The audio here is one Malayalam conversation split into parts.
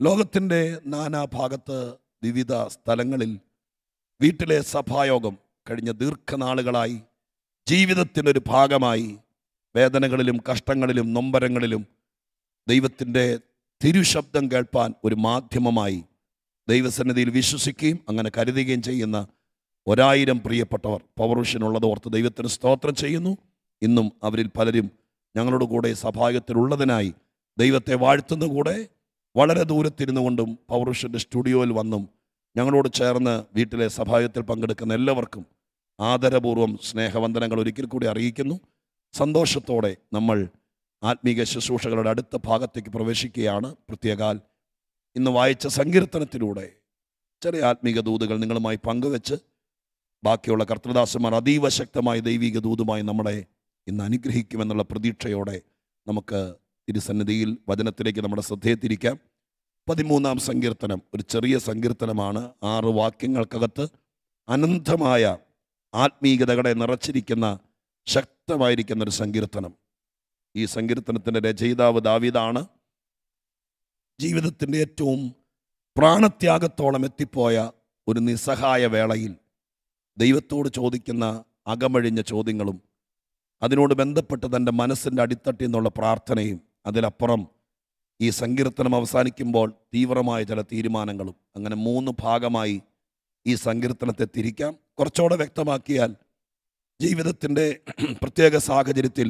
ലോകത്തിൻ്റെ നാനാഭാഗത്ത് വിവിധ സ്ഥലങ്ങളിൽ വീട്ടിലെ സഭായോഗം കഴിഞ്ഞ ദീർഘനാളുകളായി ജീവിതത്തിനൊരു ഭാഗമായി വേദനകളിലും കഷ്ടങ്ങളിലും നൊമ്പരങ്ങളിലും ദൈവത്തിൻ്റെ തിരുശബ്ദം കേൾപ്പാൻ ഒരു മാധ്യമമായി ദൈവസന്നിധിയിൽ വിശ്വസിക്കുകയും അങ്ങനെ കരുതുകയും ചെയ്യുന്ന 1000 പ്രിയപ്പെട്ടവർ പവർവിഷൻ ഉള്ളത് ഓർത്ത് ദൈവത്തിന് സ്തോത്രം ചെയ്യുന്നു. ഇന്നും അവരിൽ പലരും ഞങ്ങളുടെ കൂടെ സഭായോഗത്തിലുള്ളതിനായി ദൈവത്തെ വാഴ്ത്തുന്ന കൂടെ വളരെ ദൂരത്തിരുന്നു കൊണ്ടും പവർവിഷൻ്റെ സ്റ്റുഡിയോയിൽ വന്നും ഞങ്ങളോട് ചേർന്ന് വീട്ടിലെ സഭായോഗത്തിൽ പങ്കെടുക്കുന്ന എല്ലാവർക്കും ആദരപൂർവ്വം സ്നേഹവന്ദനങ്ങൾ ഒരിക്കൽ കൂടി അറിയിക്കുന്നു. സന്തോഷത്തോടെ നമ്മൾ ആത്മീക ശുശ്രൂഷകളുടെ അടുത്ത ഭാഗത്തേക്ക് പ്രവേശിക്കുകയാണ്. പ്രത്യേകാൽ ഇന്ന് വായിച്ച സങ്കീർത്തനത്തിലൂടെ ചെറിയ ആത്മീക ദൂതുകൾ നിങ്ങളുമായി പങ്കുവെച്ച് ബാക്കിയുള്ള കർത്തൃദാസന്മാർ അതീവ ശക്തമായ ദൈവിക ദൂതുമായി നമ്മളെ ഇന്ന് അനുഗ്രഹിക്കുമെന്നുള്ള പ്രതീക്ഷയോടെ നമുക്ക് തിരുസന്നിധിയിൽ വചനത്തിലേക്ക് നമ്മുടെ ശ്രദ്ധയെ തിരിക്കാം. 13-ാം സങ്കീർത്തനം ഒരു ചെറിയ സങ്കീർത്തനമാണ്. 6 വാക്യങ്ങൾക്കകത്ത് അനന്തമായ ആത്മീകതകളെ നിറച്ചിരിക്കുന്ന ശക്തമായിരിക്കുന്നൊരു സങ്കീർത്തനം. ഈ സങ്കീർത്തനത്തിൻ്റെ രചയിതാവ് ദാവീദാണ്. ജീവിതത്തിൻ്റെ ഏറ്റവും പ്രാണത്യാഗത്തോളം എത്തിപ്പോയ ഒരു നിസ്സഹായ വേളയിൽ ദൈവത്തോട് ചോദിക്കുന്ന അകമഴിഞ്ഞ ചോദ്യങ്ങളും അതിനോട് ബന്ധപ്പെട്ട് തൻ്റെ മനസ്സിൻ്റെ അടിത്തട്ടിൽ നിന്നുള്ള പ്രാർത്ഥനയും അതിലപ്പുറം ഈ സങ്കീർത്തനം അവസാനിക്കുമ്പോൾ തീവ്രമായ ചില തീരുമാനങ്ങളും, അങ്ങനെ 3 ഭാഗമായി ഈ സങ്കീർത്തനത്തെ തിരിക്കാം. കുറച്ചുകൂടെ വ്യക്തമാക്കിയാൽ ജീവിതത്തിൻ്റെ പ്രത്യേക സാഹചര്യത്തിൽ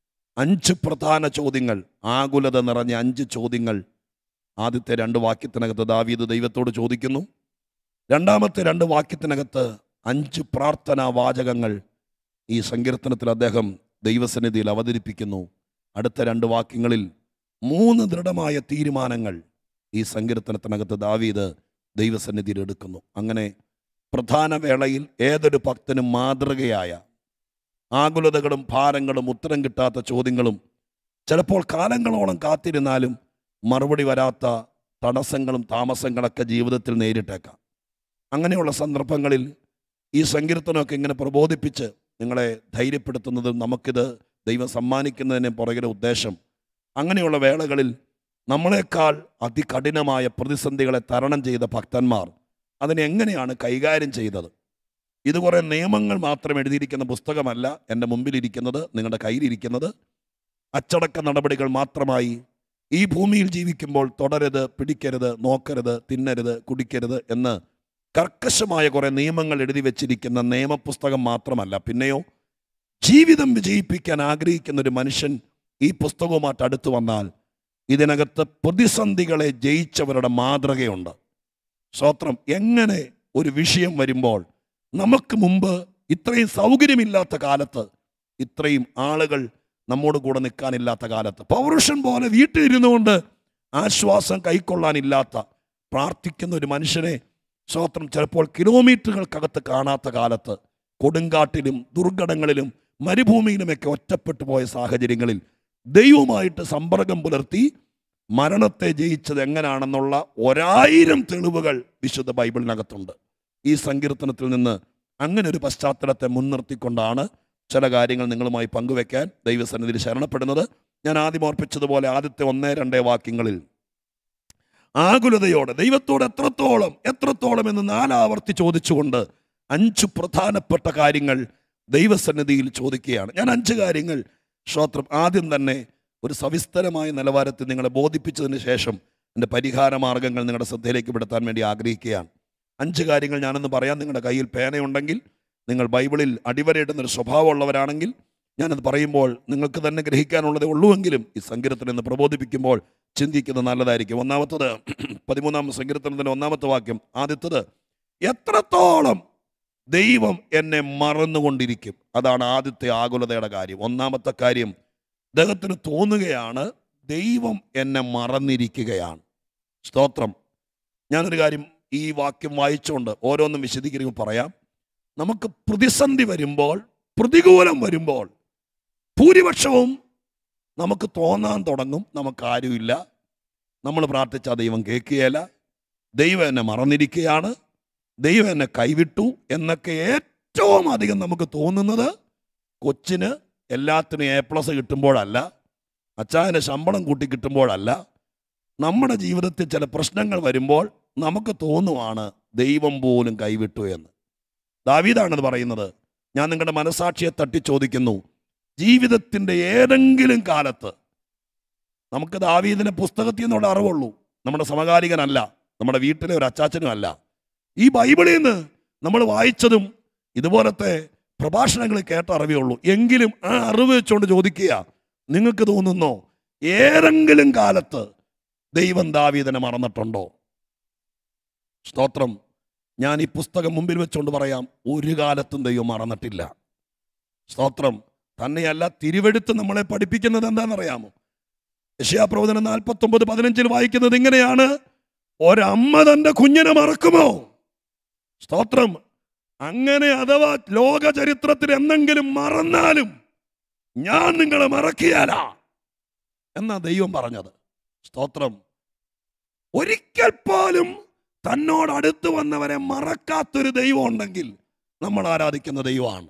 5 പ്രധാന ചോദ്യങ്ങൾ, ആകുലത നിറഞ്ഞ 5 ചോദ്യങ്ങൾ ആദ്യത്തെ 2 വാക്യത്തിനകത്ത് ദാവീദ് ദൈവത്തോട് ചോദിക്കുന്നു. രണ്ടാമത്തെ 2 വാക്യത്തിനകത്ത് 5 പ്രാർത്ഥനാ വാചകങ്ങൾ ഈ സങ്കീർത്തനത്തിൽ അദ്ദേഹം ദൈവസന്നിധിയിൽ അവതരിപ്പിക്കുന്നു. അടുത്ത 2 വാക്യങ്ങളിൽ 3 ദൃഢമായ തീരുമാനങ്ങൾ ഈ സങ്കീർത്തനത്തിനകത്ത് ദാവീദ് ദൈവസന്നിധിയിൽ എടുക്കുന്നു. അങ്ങനെ പ്രധാന വേളയിൽ ഏതൊരു ഭക്തനും മാതൃകയായ ആകുലതകളും ഭാരങ്ങളും ഉത്തരം കിട്ടാത്ത ചോദ്യങ്ങളും ചിലപ്പോൾ കാലങ്ങളോളം കാത്തിരുന്നാലും മറുപടി വരാത്ത തടസ്സങ്ങളും താമസങ്ങളൊക്കെ ജീവിതത്തിൽ നേരിട്ടേക്കാം. അങ്ങനെയുള്ള സന്ദർഭങ്ങളിൽ ഈ സങ്കീർത്തനമൊക്കെ ഇങ്ങനെ പ്രബോധിപ്പിച്ച് നിങ്ങളെ ധൈര്യപ്പെടുത്തുന്നതും നമുക്കിത് ദൈവം സമ്മാനിക്കുന്നതിന് പുറകിലെ ഉദ്ദേശം, അങ്ങനെയുള്ള വേളകളിൽ നമ്മളെക്കാൾ അതികഠിനമായ പ്രതിസന്ധികളെ തരണം ചെയ്ത ഭക്തന്മാർ അതിനെ എങ്ങനെയാണ് കൈകാര്യം ചെയ്തത്. ഇത് കുറേ നിയമങ്ങൾ മാത്രം എഴുതിയിരിക്കുന്ന പുസ്തകമല്ല എൻ്റെ മുമ്പിലിരിക്കുന്നത്, നിങ്ങളുടെ കയ്യിലിരിക്കുന്നത്. അച്ചടക്ക നടപടികൾ മാത്രമായി ഈ ഭൂമിയിൽ ജീവിക്കുമ്പോൾ തൊടരുത്, പിടിക്കരുത്, നോക്കരുത്, തിന്നരുത്, കുടിക്കരുത് എന്ന് കർക്കശമായ കുറേ നിയമങ്ങൾ എഴുതി വച്ചിരിക്കുന്ന നിയമപുസ്തകം മാത്രമല്ല, പിന്നെയോ ജീവിതം വിജയിപ്പിക്കാൻ ആഗ്രഹിക്കുന്ന ഒരു മനുഷ്യൻ ഈ പുസ്തകവുമായിട്ട് അടുത്ത് വന്നാൽ ഇതിനകത്ത് പ്രതിസന്ധികളെ ജയിച്ചവരുടെ മാതൃകയുണ്ട്. സ്തോത്രം. എങ്ങനെ ഒരു വിഷയം വരുമ്പോൾ നമുക്ക് മുമ്പ് ഇത്രയും സൗകര്യമില്ലാത്ത കാലത്ത്, ഇത്രയും ആളുകൾ നമ്മോട് കൂടെ നിൽക്കാനില്ലാത്ത കാലത്ത്, പൗരുഷൻ പോലെ വീട്ടിലിരുന്നു കൊണ്ട് ആശ്വാസം കൈക്കൊള്ളാനില്ലാത്ത പ്രാർത്ഥിക്കുന്ന ഒരു മനുഷ്യനെ സ്തോത്രം ചിലപ്പോൾ കിലോമീറ്ററുകൾക്കകത്ത് കാണാത്ത കാലത്ത്, കൊടുങ്കാട്ടിലും ദുർഘടങ്ങളിലും മരുഭൂമിയിലുമൊക്കെ ഒറ്റപ്പെട്ടു പോയ സാഹചര്യങ്ങളിൽ ദൈവവുമായിട്ട് സമ്പർക്കം പുലർത്തി മരണത്തെ ജയിച്ചത് എങ്ങനെയാണെന്നുള്ള 1000 തെളിവുകൾ വിശുദ്ധ ബൈബിളിനകത്തുണ്ട്. ഈ സങ്കീർത്തനത്തിൽ നിന്ന് അങ്ങനെ ഒരു പശ്ചാത്തലത്തെ മുൻനിർത്തിക്കൊണ്ടാണ് ചില കാര്യങ്ങൾ നിങ്ങളുമായി പങ്കുവെക്കാൻ ദൈവസന്നിധിയിൽ ശരണപ്പെടുന്നത്. ഞാൻ ആദ്യം ഓർപ്പിച്ചതുപോലെ ആദ്യത്തെ 1-2 വാക്യങ്ങളിൽ ആകുലതയോടെ ദൈവത്തോട് എത്രത്തോളം എന്ന് 4 ആവർത്തി ചോദിച്ചുകൊണ്ട് 5 പ്രധാനപ്പെട്ട കാര്യങ്ങൾ ദൈവസന്നിധിയിൽ ചോദിക്കുകയാണ്. ഞാൻ 5 കാര്യങ്ങൾ സ്തോത്രം ആദ്യം തന്നെ ഒരു സവിസ്തരമായ നിലവാരത്തിൽ നിങ്ങളെ ബോധിപ്പിച്ചതിന് ശേഷം എൻ്റെ പരിഹാര മാർഗങ്ങൾ നിങ്ങളുടെ ശ്രദ്ധയിലേക്ക് പെടുത്താൻ വേണ്ടി ആഗ്രഹിക്കുകയാണ്. 5 കാര്യങ്ങൾ ഞാനൊന്ന് പറയാം. നിങ്ങളുടെ കയ്യിൽ പേനയുണ്ടെങ്കിൽ, നിങ്ങൾ ബൈബിളിൽ അടിവരയിടുന്നൊരു സ്വഭാവമുള്ളവരാണെങ്കിൽ ഞാനത് പറയുമ്പോൾ നിങ്ങൾക്ക് തന്നെ ഗ്രഹിക്കാനുള്ളതേ ഉള്ളൂവെങ്കിലും ഈ സങ്കീർത്തനം എന്ന് പ്രബോധിപ്പിക്കുമ്പോൾ ചിന്തിക്കുന്നത് നല്ലതായിരിക്കും. ഒന്നാമത്തത് 13-ാം സങ്കീർത്തനത്തിൻ്റെ 1-ാമത്തെ വാക്യം. ആദ്യത്തത്, എത്രത്തോളം ദൈവം എന്നെ മറന്നുകൊണ്ടിരിക്കും. അതാണ് ആദ്യത്തെ ആകുലതയുടെ കാര്യം. 1-ാമത്തെ കാര്യം, അദ്ദേഹത്തിന് തോന്നുകയാണ് ദൈവം എന്നെ മറന്നിരിക്കുകയാണ്. സ്തോത്രം. ഞാനൊരു കാര്യം ഈ വാക്യം വായിച്ചുകൊണ്ട് ഓരോന്നും വിശദീകരിക്കുമ്പോൾ പറയാം. നമുക്ക് പ്രതിസന്ധി വരുമ്പോൾ, പ്രതികൂലം വരുമ്പോൾ ഭൂരിപക്ഷവും നമുക്ക് തോന്നാൻ തുടങ്ങും നമുക്കാരുമില്ല, നമ്മൾ പ്രാർത്ഥിച്ചാൽ ദൈവം കേൾക്കുകയില്ല, ദൈവം എന്നെ മറന്നിരിക്കുകയാണ്, ദൈവം എന്നെ കൈവിട്ടു എന്നൊക്കെ ഏറ്റവും അധികം നമുക്ക് തോന്നുന്നത് കൊച്ചിന് എല്ലാത്തിനും A+ കിട്ടുമ്പോഴല്ല, അച്ചായന് ശമ്പളം കൂട്ടി കിട്ടുമ്പോഴല്ല, നമ്മുടെ ജീവിതത്തിൽ ചില പ്രശ്നങ്ങൾ വരുമ്പോൾ നമുക്ക് തോന്നുവാണ് ദൈവം പോലും കൈവിട്ടു എന്ന്. ദാവീദാണത് പറയുന്നത്. ഞാൻ നിങ്ങളുടെ മനസാക്ഷിയെ തട്ടി ചോദിക്കുന്നു, ജീവിതത്തിൻ്റെ ഏതെങ്കിലും കാലത്ത്, നമുക്ക് ദാവീദിനെ പുസ്തകത്തിൽ നിന്നുള്ള അറിവുള്ളൂ, നമ്മുടെ സമകാലികനല്ല, നമ്മുടെ വീട്ടിലെ ഒരു അച്ചാച്ചനും അല്ല. ഈ ബൈബിളിൽ നിന്ന് നമ്മൾ വായിച്ചതും ഇതുപോലത്തെ പ്രഭാഷണങ്ങൾ കേട്ട അറിവേ ഉള്ളൂ. എങ്കിലും ആ അറിവ് വെച്ചുകൊണ്ട് ചോദിക്കുക, നിങ്ങൾക്ക് തോന്നുന്നോ ഏതെങ്കിലും കാലത്ത് ദൈവം ദാവീദിനെ മറന്നിട്ടുണ്ടോ? സ്തോത്രം. ഞാൻ ഈ പുസ്തകം മുമ്പിൽ വെച്ചുകൊണ്ട് പറയാം, ഒരു കാലത്തും ദൈവം മറന്നിട്ടില്ല. സ്തോത്രം. തന്നെയല്ല, തിരുവെടുത്ത് നമ്മളെ പഠിപ്പിക്കുന്നത് എന്താണെന്നറിയാമോ? യെശയ്യാപ്രവചനം 49:15 വായിക്കുന്നത് ഇങ്ങനെയാണ്: ഒരമ്മ തൻ്റെ കുഞ്ഞിനെ മറക്കുമോ? സ്തോത്രം. അങ്ങനെ അഥവാ ലോക ചരിത്രത്തിൽ എന്തെങ്കിലും മറന്നാലും ഞാൻ നിങ്ങളെ മറക്കിയാലാ എന്നാ ദൈവം പറഞ്ഞത്. സ്തോത്രം. ഒരിക്കൽ പോലും തന്നോട് അടുത്ത് വന്നവരെ മറക്കാത്തൊരു ദൈവം ഉണ്ടെങ്കിൽ നമ്മൾ ആരാധിക്കുന്ന ദൈവമാണ്.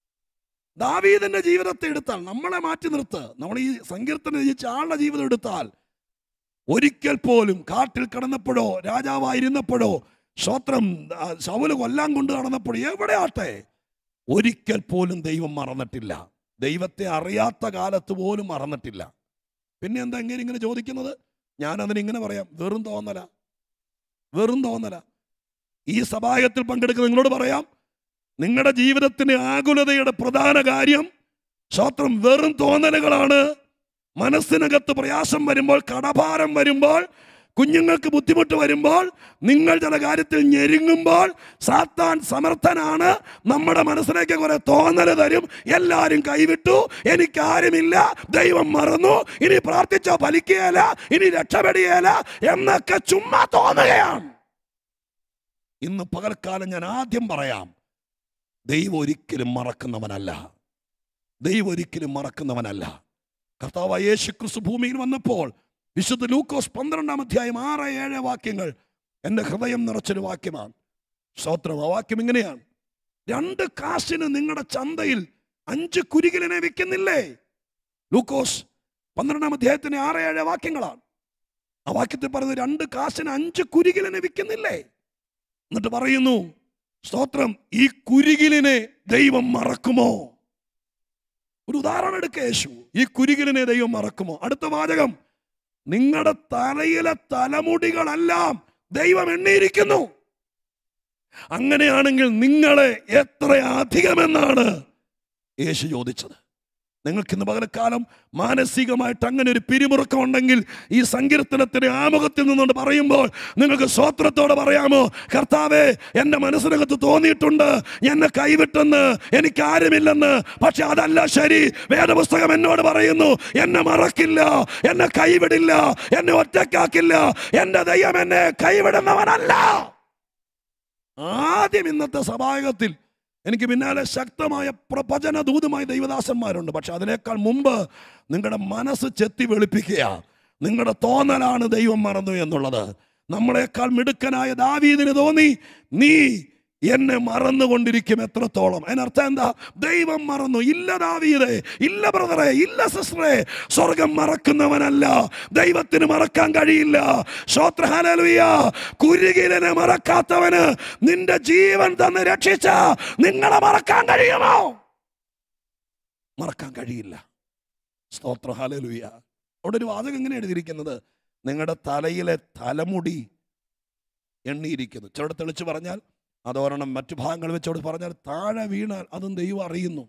ദാവീദിന്റെ ജീവിതത്തെ എടുത്താൽ, നമ്മളെ മാറ്റി നിർത്ത്, നമ്മൾ ഈ സങ്കീർത്തനം രചിച്ച ആളുടെ ജീവിതം എടുത്താൽ, ഒരിക്കൽ പോലും കാട്ടിൽ കിടന്നപ്പോഴോ രാജാവായിരുന്നപ്പോഴോ സ്തോത്രം ശൗല് കൊല്ലാൻ കൊണ്ട് നടന്നപ്പോഴോ എവിടെ ആട്ടെ, ഒരിക്കൽ പോലും ദൈവം മറന്നിട്ടില്ല. ദൈവത്തെ അറിയാത്ത കാലത്ത് പോലും മറന്നിട്ടില്ല. പിന്നെ എന്താ ഇങ്ങനെ ചോദിക്കുന്നത്? ഞാനതിനിങ്ങനെ പറയാം, വെറും തോന്നല, വെറും തോന്നല. ഈ സഭായത്തിൽ പങ്കെടുക്കുന്ന നിങ്ങളോട് പറയാം, നിങ്ങളുടെ ജീവിതത്തിന് ആകുലതയുടെ പ്രധാന കാര്യം സ്തോത്രം വെറും തോന്നലുകളാണ്. മനസ്സിനകത്ത് പ്രയാസം വരുമ്പോൾ, കടഭാരം വരുമ്പോൾ, കുഞ്ഞുങ്ങൾക്ക് ബുദ്ധിമുട്ട് വരുമ്പോൾ, നിങ്ങൾ ചില കാര്യത്തിൽ ഞെരുങ്ങുമ്പോൾ സാത്താൻ സമർത്ഥനാണ്. നമ്മുടെ മനസ്സിലേക്ക് കുറെ തോന്നൽ തരും. എല്ലാവരും കൈവിട്ടു, എനിക്കാരുമില്ല, ദൈവം മറന്നു, ഇനി പ്രാർത്ഥിച്ചോ ഫലിക്കുകയില്ല, ഇനി രക്ഷപ്പെടുകയില്ല എന്നൊക്കെ ചുമ്മാ തോന്നുകയാണ്. ഇന്ന് പകൽക്കാലം ഞാൻ ആദ്യം പറയാം, ദൈവം ഒരിക്കലും മറക്കുന്നവനല്ല. ദൈവം ഒരിക്കലും മറക്കുന്നവനല്ല. കർത്താവായ യേശുക്രിസ്തു ഭൂമിയിൽ വന്നപ്പോൾ വിശുദ്ധ ലൂക്കോസ് 12-ാം അധ്യായം 6-7 വാക്യങ്ങൾ എൻ്റെ ഹൃദയം നിറച്ചൊരു വാക്യമാണ്. സ്തോത്രം. ആ വാക്യം ഇങ്ങനെയാണ്: 2 കാശിന് നിങ്ങളുടെ ചന്തയിൽ 5 കുരികിലിനെ വിൽക്കുന്നില്ലേ? ലൂക്കോസ് 12-ാം അധ്യായത്തിന് 6-7 വാക്യങ്ങളാണ്. ആ വാക്യത്തിൽ പറയുന്നത് 2 കാശിന് 5 കുരികിലിനെ വിൽക്കുന്നില്ലേ? എന്നിട്ട് പറയുന്നു, സ്തോത്രം, ഈ കുരികിലിനെ ദൈവം മറക്കുമോ? ഒരു ഉദാഹരണം എടുക്കുക യേശു. ഈ കുരികിലിനെ ദൈവം മറക്കുമോ? അടുത്ത വാചകം: നിങ്ങളുടെ തലയിലെ തലമുടികളെല്ലാം ദൈവം എണ്ണിയിരിക്കുന്നു. അങ്ങനെയാണെങ്കിൽ നിങ്ങളെ എത്ര അധികമെന്നാണ് യേശു ചോദിച്ചത്. നിങ്ങൾക്കിന്ന് പകൽക്കാലം മാനസികമായിട്ട് അങ്ങനെ ഒരു പിരിമുറുക്കം ഉണ്ടെങ്കിൽ ഈ സങ്കീർത്തനത്തിന് ആമുഖത്തിൽ നിന്നുകൊണ്ട് പറയുമ്പോൾ നിങ്ങൾക്ക് സ്തോത്രത്തോടെ പറയാമോ, കർത്താവേ, എൻ്റെ മനസ്സിനകത്ത് തോന്നിയിട്ടുണ്ട് എന്നെ കൈവിട്ടെന്ന്, എനിക്കാരുമില്ലെന്ന്. പക്ഷെ അതല്ല ശരി. വേദപുസ്തകം എന്നോട് പറയുന്നു, എന്നെ മറക്കില്ല, എന്നെ കൈവിടില്ല, എന്നെ ഒറ്റക്കാക്കില്ല. എൻ്റെ ദൈവം എന്നെ കൈവിടുന്നവനല്ല. ആദ്യം ഇന്നത്തെ സഭായത്തിൽ എനിക്ക് പിന്നാലെ ശക്തമായ പ്രവചന ദൂതുമായി ദൈവദാസന്മാരുണ്ട്. പക്ഷെ അതിനേക്കാൾ മുമ്പ് നിങ്ങളുടെ മനസ്സ് ചെത്തി വെളുപ്പിക്കുക. നിങ്ങളുടെ തോന്നലാണ് ദൈവം മറന്നു എന്നുള്ളത്. നമ്മളെക്കാൾ മിടുക്കനായ ദാവീദിന് തോന്നി, നീ എന്നെ മറന്നുകൊണ്ടിരിക്കും എത്രത്തോളം. അതിനർത്ഥം എന്താ? ദൈവം മറന്നു. ഇല്ല ദാവീദേ, ഇല്ല ബ്രദറെ, ഇല്ല സിസ്റ്ററെ, സ്വർഗം മറക്കുന്നവനല്ല. ദൈവത്തിന് മറക്കാൻ കഴിയില്ല. സ്തോത്ര ഹല്ലേലൂയ. കുരികിലിനെ മറക്കാത്തവന് നിന്റെ ജീവൻ തന്ന് രക്ഷിച്ച നിങ്ങളെ മറക്കാൻ കഴിയുമോ? മറക്കാൻ കഴിയില്ല. സ്തോത്ര ഹല്ലേലൂയ. അവിടെ ഒരു വാചകം ഇങ്ങനെ എഴുതിയിരിക്കുന്നത്, നിങ്ങളുടെ തലയിലെ തലമുടി എണ്ണിയിരിക്കുന്നു. ചിലവിടെ തെളിച്ച് പറഞ്ഞാൽ അതോരണം, മറ്റു ഭാഗങ്ങൾ വെച്ചോട് പറഞ്ഞാൽ താഴെ വീണാൽ അതും ദൈവം അറിയുന്നു.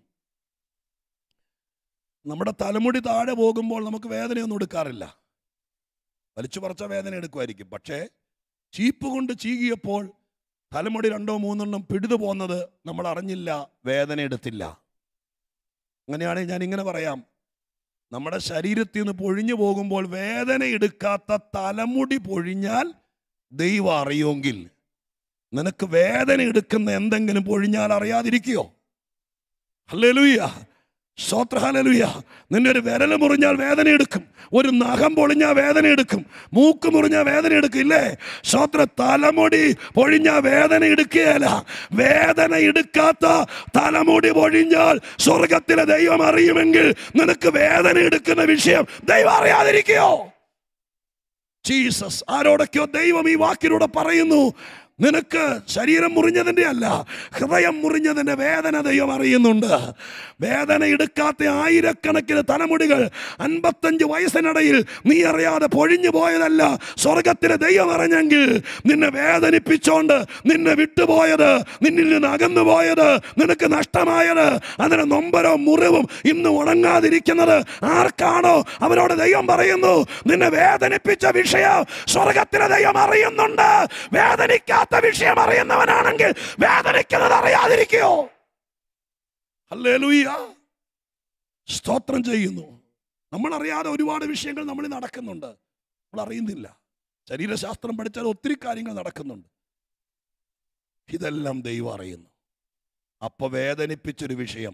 നമ്മുടെ തലമുടി താഴെ പോകുമ്പോൾ നമുക്ക് വേദനയൊന്നും എടുക്കാറില്ല. വലിച്ചു പറിച്ച വേദന എടുക്കുമായിരിക്കും. പക്ഷേ ചീപ്പ് കൊണ്ട് ചീകിയപ്പോൾ തലമുടി 2-3 പിടിതു പോകുന്നത് നമ്മൾ അറിഞ്ഞില്ല, വേദന എടുത്തില്ല. അങ്ങനെയാണെങ്കിൽ ഞാൻ ഇങ്ങനെ പറയാം, നമ്മുടെ ശരീരത്തിൽ നിന്ന് പൊഴിഞ്ഞു പോകുമ്പോൾ വേദന എടുക്കാത്ത തലമുടി പൊഴിഞ്ഞാൽ ദൈവം അറിയുമെങ്കിൽ നിനക്ക് വേദന എടുക്കുന്ന എന്തെങ്കിലും പൊഴിഞ്ഞാൽ അറിയാതിരിക്കുകയോ? ഹല്ലേലൂയ. സ്തോത്ര ഹല്ലേലൂയ. നിന്നെ ഒരു വിരൽ മുറിഞ്ഞാൽ വേദന എടുക്കും, ഒരു നഖം പൊളിഞ്ഞാൽ വേദന എടുക്കും, മൂക്ക് മുറിഞ്ഞാൽ വേദന എടുക്കില്ലേ? സ്തോത്ര. തലമുടി പൊഴിഞ്ഞാൽ വേദന എടുക്കുകയല്ല. വേദന എടുക്കാത്ത തലമുടി പൊഴിഞ്ഞാൽ സ്വർഗത്തിലെ ദൈവം അറിയുമെങ്കിൽ നിനക്ക് വേദന എടുക്കുന്ന വിഷയം ദൈവം അറിയാതിരിക്കുകയോ? ജീസസ്. ആരോടൊക്കെയോ ദൈവം ഈ വാക്കിലൂടെ പറയുന്നു, നിനക്ക് ശരീരം മുറിഞ്ഞതിൻ്റെ അല്ല, ഹൃദയം മുറിഞ്ഞതിൻ്റെ വേദന ദൈവം അറിയുന്നുണ്ട്. വേദന എടുക്കാത്ത ആയിരക്കണക്കിന് തലമുടികൾ 55 വയസ്സിനിടയിൽ നീ അറിയാതെ പൊഴിഞ്ഞു പോയതല്ല. സ്വർഗത്തിലെ ദൈവം അറിഞ്ഞെങ്കിൽ നിന്നെ വേദനിപ്പിച്ചോണ്ട് നിന്നെ വിട്ടുപോയത്, നിന്നിൽ നിന്ന് അകന്നു പോയത്, നിനക്ക് നഷ്ടമായത്, അതിന് നൊമ്പരവും മുറിവും ഇന്ന് ഉണങ്ങാതിരിക്കുന്നത് ആർക്കാണോ അവരോട് ദൈവം പറയുന്നു, നിന്നെ വേദനിപ്പിച്ച വിഷയം സ്വർഗത്തിലെ ദൈവം അറിയുന്നുണ്ട്. വേദനിക്കാത്ത വിഷയം അറിയുന്നവനാണെങ്കിൽ വേദനിക്കുന്നത് അറിയാതിരിക്കോ? ഹല്ലേലൂയ, സ്തോത്രം ചെയ്യുന്നു. നമ്മൾ അറിയാതെ ഒരുപാട് വിഷയങ്ങൾ നമ്മളിൽ നടക്കുന്നുണ്ട്, നമ്മൾ അറിയുന്നില്ല. ശരീരശാസ്ത്രം പഠിച്ചാൽ ഒത്തിരി കാര്യങ്ങൾ നടക്കുന്നുണ്ട്. ഇതെല്ലാം ദൈവം അറിയുന്നു. അപ്പൊ വേദനിപ്പിച്ചൊരു വിഷയം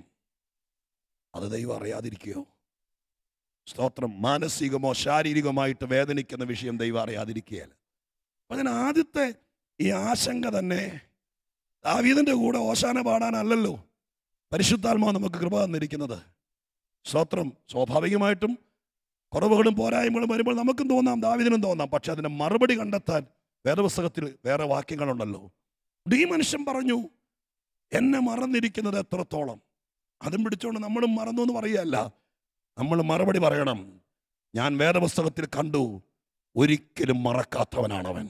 അത് ദൈവം അറിയാതിരിക്കോ? സ്തോത്രം. മാനസികമോ ശാരീരികമായിട്ട് വേദനിക്കുന്ന വിഷയം ദൈവം അറിയാതിരിക്കുകയല്ല. അപ്പൊ ഞാൻ ആദ്യത്തെ ഈ ആശങ്ക തന്നെ ദാവീദിന്റെ കൂടെ ഓശാന പാടാനല്ലല്ലോ പരിശുദ്ധാത്മാവ് നമുക്ക് കൃപ തന്നിരിക്കുന്നത്. സ്തോത്രം. സ്വാഭാവികമായിട്ടും കുറവുകളും പോരായ്മകളും വരുമ്പോൾ നമുക്കും തോന്നാം, ദാവീദിനും തോന്നാം. പക്ഷെ അതിന് മറുപടി കണ്ടെത്താൻ വേദപുസ്തകത്തിൽ വേറെ വാക്യങ്ങളുണ്ടല്ലോ. ഈ മനുഷ്യൻ പറഞ്ഞു, എന്നെ മറന്നിരിക്കുന്നത് എത്രത്തോളം. അതും പിടിച്ചോണ്ട് നമ്മളും മറന്നു എന്ന് പറയുകയല്ല, നമ്മൾ മറുപടി പറയണം. ഞാൻ വേദപുസ്തകത്തിൽ കണ്ടു, ഒരിക്കലും മറക്കാത്തവനാണവൻ.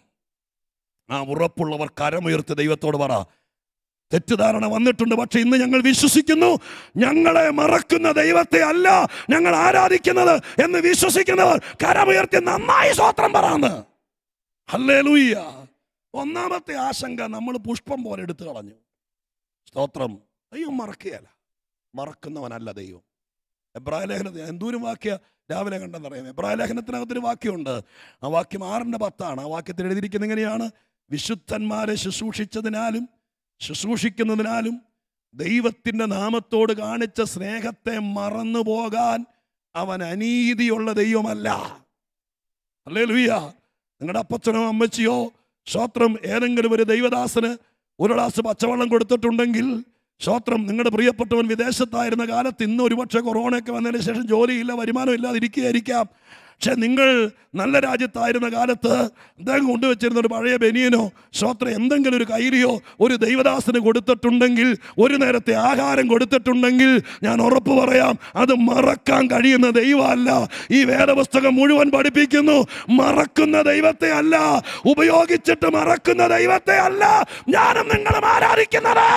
ആ ഉറപ്പുള്ളവർ കരമുയർത്തി ദൈവത്തോട് പറ, തെറ്റിദ്ധാരണ വന്നിട്ടുണ്ട്, പക്ഷെ ഇന്ന് ഞങ്ങൾ വിശ്വസിക്കുന്നു, ഞങ്ങളെ മറക്കുന്ന ദൈവത്തെ അല്ല ഞങ്ങൾ ആരാധിക്കുന്നത് എന്ന് വിശ്വസിക്കുന്നവർ കരമുയർത്തി നന്നായി സ്തോത്രം പറയാന്ന്. ഹല്ലേലൂയ. ഒന്നാമത്തെ ആശങ്ക നമ്മൾ പുഷ്പം പോലെ എടുത്തു കളഞ്ഞു. സ്തോത്രം. ദൈവം മറക്കുകയല്ല, മറക്കുന്നവനല്ല ദൈവം. എബ്രായ ലേഖനത്തിൽ എന്തോരം വാക്യ രാവിലെ കണ്ടെന്നറിയാം. എബ്രായ ലേഖനത്തിനകത്തൊരു വാക്യമുണ്ട്. ആ വാക്യം 6:10. ആ വാക്യത്തിൽ എഴുതിയിരിക്കുന്നത് എങ്ങനെയാണ്? വിശുദ്ധന്മാരെ ശുശ്രൂഷിച്ചതിനാലും ശുശ്രൂഷിക്കുന്നതിനാലും ദൈവത്തിൻ്റെ നാമത്തോട് കാണിച്ച സ്നേഹത്തെ മറന്നു പോകാൻ അവൻ അനീതിയുള്ള ദൈവമല്ല. ഹല്ലേലൂയ. നിങ്ങളുടെ അപ്പച്ചനോ അമ്മച്ചിയോ സ്തോത്രം ഏതെങ്കിലും ഒരു ദൈവദാസന് ഒരു ഗ്ലാസ് പച്ചവെള്ളം കൊടുത്തിട്ടുണ്ടെങ്കിൽ, സ്തോത്രം, നിങ്ങളുടെ പ്രിയപ്പെട്ടവൻ വിദേശത്തായിരുന്ന കാലത്ത് ഇന്ന് ഒരുപക്ഷെ കൊറോണയൊക്കെ വന്നതിന് ശേഷം ജോലിയില്ല, വരുമാനം ഇല്ലാതിരിക്കുകയായിരിക്കാം. പക്ഷെ നിങ്ങൾ നല്ല രാജ്യത്തായിരുന്ന കാലത്ത് അദ്ദേഹം കൊണ്ടുവച്ചിരുന്ന ഒരു പഴയ ബനിയനോ സ്തോത്രം എന്തെങ്കിലും ഒരു കൈലിയോ ഒരു ദൈവദാസന് കൊടുത്തിട്ടുണ്ടെങ്കിൽ, ഒരു നേരത്തെ ആഹാരം കൊടുത്തിട്ടുണ്ടെങ്കിൽ, ഞാൻ ഉറപ്പ് പറയാം, അത് മറക്കാൻ കഴിയുന്ന ദൈവമല്ല. ഈ വേദപുസ്തകം മുഴുവൻ പഠിപ്പിക്കുന്നു, മറക്കുന്ന ദൈവത്തെ അല്ല, ഉപയോഗിച്ചിട്ട് മറക്കുന്ന ദൈവത്തെ അല്ല ഞാനും നിങ്ങളും ആരാധിക്കുന്നത്.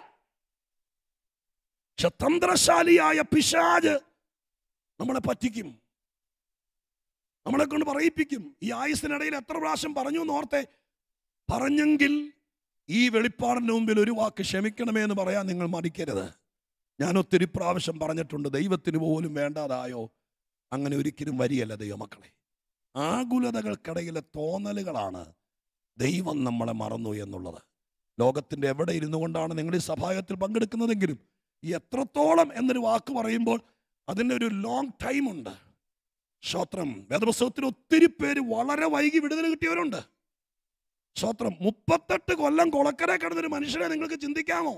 തന്ത്രശാലിയായ പിശാച് നമ്മളെ പറ്റിക്കും, നമ്മളെ കൊണ്ട് പറയിപ്പിക്കും. ഈ ആയുസ്സിനിടയിൽ എത്ര പ്രാവശ്യം പറഞ്ഞു എന്നോർത്തെ. പറഞ്ഞെങ്കിൽ ഈ വെളിപ്പാടിന് മുമ്പിൽ ഒരു വാക്ക് ക്ഷമിക്കണമേ എന്ന് പറയാൻ നിങ്ങൾ മടിക്കരുത്. ഞാൻ ഒത്തിരി പ്രാവശ്യം പറഞ്ഞിട്ടുണ്ട്, ദൈവത്തിന് പോലും വേണ്ടാതായോ? അങ്ങനെ ഒരിക്കലും വരികയല്ല ദൈവമക്കളെ. ആകുലതകൾക്കിടയിലെ തോന്നലുകളാണ് ദൈവം നമ്മളെ മറന്നു എന്നുള്ളത്. ലോകത്തിൻ്റെ എവിടെ ഇരുന്നു കൊണ്ടാണ് നിങ്ങൾ ഈ സഭായത്തിൽ പങ്കെടുക്കുന്നതെങ്കിലും ഈ എത്രത്തോളം എന്നൊരു വാക്ക് പറയുമ്പോൾ അതിൻ്റെ ഒരു ലോങ് ടൈമുണ്ട്. സ്തോത്രം. വേദപുസ്തകത്തിൽ ഒത്തിരി പേര് വളരെ വൈകി വിടുതൽ കിട്ടിയവരുണ്ട്. സ്തോത്രം. 38 കൊല്ലം കൊളക്കര കിടന്നൊരു മനുഷ്യനെ നിങ്ങൾക്ക് ചിന്തിക്കാമോ?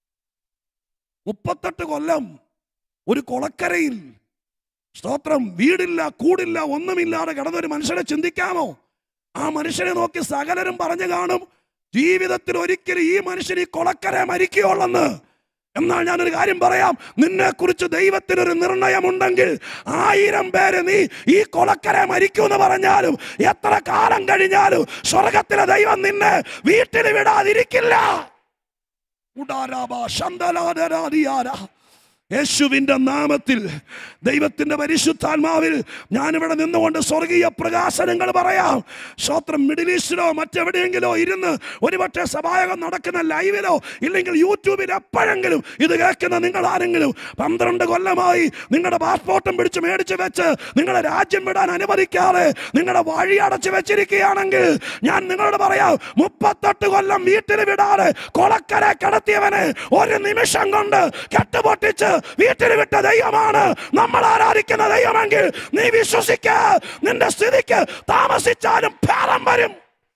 38 കൊല്ലം ഒരു കൊളക്കരയിൽ, സ്തോത്രം, വീടില്ല കൂടില്ല ഒന്നുമില്ലാതെ കിടന്നൊരു മനുഷ്യനെ ചിന്തിക്കാമോ? ആ മനുഷ്യനെ നോക്കി സകലരും പറഞ്ഞു കാണും, ജീവിതത്തിൽ ഒരിക്കലും ഈ മനുഷ്യൻ ഈ കൊളക്കര മരിക്കുകയുള്ളെന്ന്. എന്നാൽ ഞാനൊരു കാര്യം പറയാം, നിന്നെ കുറിച്ച് ദൈവത്തിനൊരു നിർണയമുണ്ടെങ്കിൽ 1000 പേര് നീ ഈ കൊളക്കര മരിക്കൂന്ന് പറഞ്ഞാലും എത്ര കാലം കഴിഞ്ഞാലും സ്വർഗത്തിലെ ദൈവം നിന്നെ വീട്ടിൽ വിടാതിരിക്കില്ല. യേശുവിൻ്റെ നാമത്തിൽ ദൈവത്തിൻ്റെ പരിശുദ്ധാത്മാവിൽ ഞാനിവിടെ നിന്നുകൊണ്ട് സ്വർഗീയ പ്രകാശനങ്ങൾ പറയാം. സ്തോത്രം. മിഡിൽ ഈസ്റ്റിലോ മറ്റെവിടെയെങ്കിലോ ഇരുന്ന് ഒരുപക്ഷെ സഭായകം നടക്കുന്ന ലൈവിലോ ഇല്ലെങ്കിൽ യൂട്യൂബിൽ എപ്പോഴെങ്കിലും ഇത് കേൾക്കുന്ന നിങ്ങൾ ആരെങ്കിലും 12 കൊല്ലമായി നിങ്ങളുടെ പാസ്പോർട്ടും പിടിച്ച് മേടിച്ച് വെച്ച് നിങ്ങളെ രാജ്യം വിടാൻ അനുവദിക്കാതെ നിങ്ങളുടെ വഴി അടച്ചു വെച്ചിരിക്കുകയാണെങ്കിൽ ഞാൻ നിങ്ങളോട് പറയാം, 38 കൊല്ലം വീട്ടിൽ വിടാതെ കൊളക്കര കിടത്തിയവനെ ഒരു നിമിഷം കൊണ്ട് കെട്ടുപൊട്ടിച്ച് വീട്ടിൽ വിട്ട ദൈവമാണ് നമ്മൾ ആരാധിക്കുന്ന ദൈവമെങ്കിൽ നീ വിശ്വസിക്ക, നിന്റെ സ്ഥിതിക്ക് താമസിച്ചാലും ഭേദം വരും.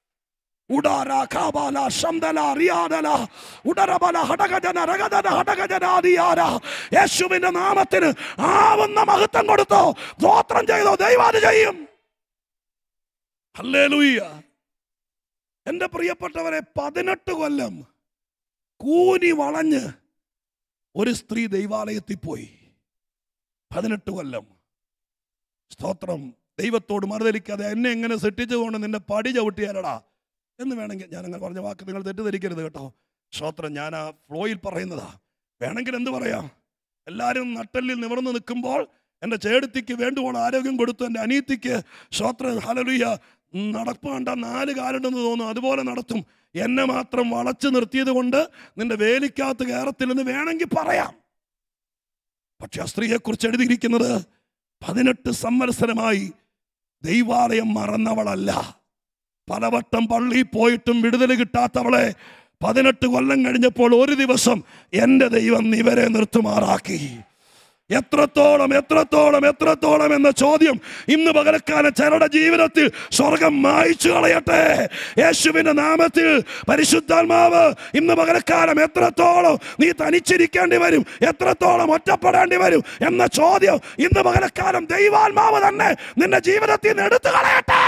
യേശുവിന്റെ നാമത്തിന് ആവുന്ന മഹത്വം കൊടുത്തോ, സ്തോത്രം ചെയ്തോ, ദൈവം അത് ചെയ്യും. ഹല്ലേലൂയ. എൻ്റെ പ്രിയപ്പെട്ടവരെ, 18 കൊല്ലം കൂനി വളഞ്ഞ് ഒരു സ്ത്രീ ദൈവാലയത്തിൽ പോയി. 18 കൊല്ലം. സ്തോത്രം. ദൈവത്തോട് മറുതലിക്കാതെ എന്നെ എങ്ങനെ സൃഷ്ടിച്ചുകൊണ്ട് നിന്റെ പടി ചവിട്ടിയാലടാ എന്ന് വേണമെങ്കിൽ, ഞാൻ അങ്ങനെ പറഞ്ഞ വാക്ക് നിങ്ങൾ തെറ്റിദ്ധരിക്കരുത് കേട്ടോ. സ്തോത്രം. ഞാൻ ആ ഫ്ലോയിൽ പറയുന്നതാ. വേണമെങ്കിൽ എന്ത് പറയാം, എല്ലാവരും നട്ടലിൽ നിവർന്ന് നിൽക്കുമ്പോൾ എൻ്റെ ചേടത്തിക്ക് വേണ്ടുവോളം ആരോഗ്യം കൊടുത്തു, എൻ്റെ അനിയത്തിക്ക് സ്തോത്രം ഹല്ലേലൂയ നടപ്പ് കണ്ട 4 കാലുണ്ടെന്ന് തോന്നും, അതുപോലെ നടത്തും. എന്നെ മാത്രം വളച്ചു നിർത്തിയത് കൊണ്ട് നിന്റെ വേലിക്കകത്ത് കയറത്തില്ലെന്ന് വേണമെങ്കിൽ പറയാം. പക്ഷെ ആ സ്ത്രീയെക്കുറിച്ച് എഴുതിയിരിക്കുന്നത് 18 സംവത്സരമായി ദൈവാലയം മറന്നവളല്ല. പലവട്ടം പള്ളിയിൽ പോയിട്ടും വിടുതൽ കിട്ടാത്തവളെ 18 കൊല്ലം കഴിഞ്ഞപ്പോൾ ഒരു ദിവസം എൻ്റെ ദൈവം ഇവരെ നിർത്തുമാറാക്കി. എത്രത്തോളം എത്രത്തോളം എത്രത്തോളം എന്ന ചോദ്യം ഇന്ന് പകൽക്കാലം ചിലരുടെ ജീവിതത്തിൽ സ്വർഗം മായ്ച്ചു കളയട്ടെ യേശുവിന്റെ നാമത്തിൽ. പരിശുദ്ധാത്മാവ് ഇന്ന് പകൽക്കാലം എത്രത്തോളം നീ തനിച്ചിരിക്കേണ്ടി വരും, എത്രത്തോളം ഒറ്റപ്പെടേണ്ടി വരും എന്ന ചോദ്യം ഇന്ന് പകൽക്കാലം ദൈവാത്മാവ് തന്നെ നിന്റെ ജീവിതത്തിൽ നിന്ന് എടുത്തു കളയട്ടെ.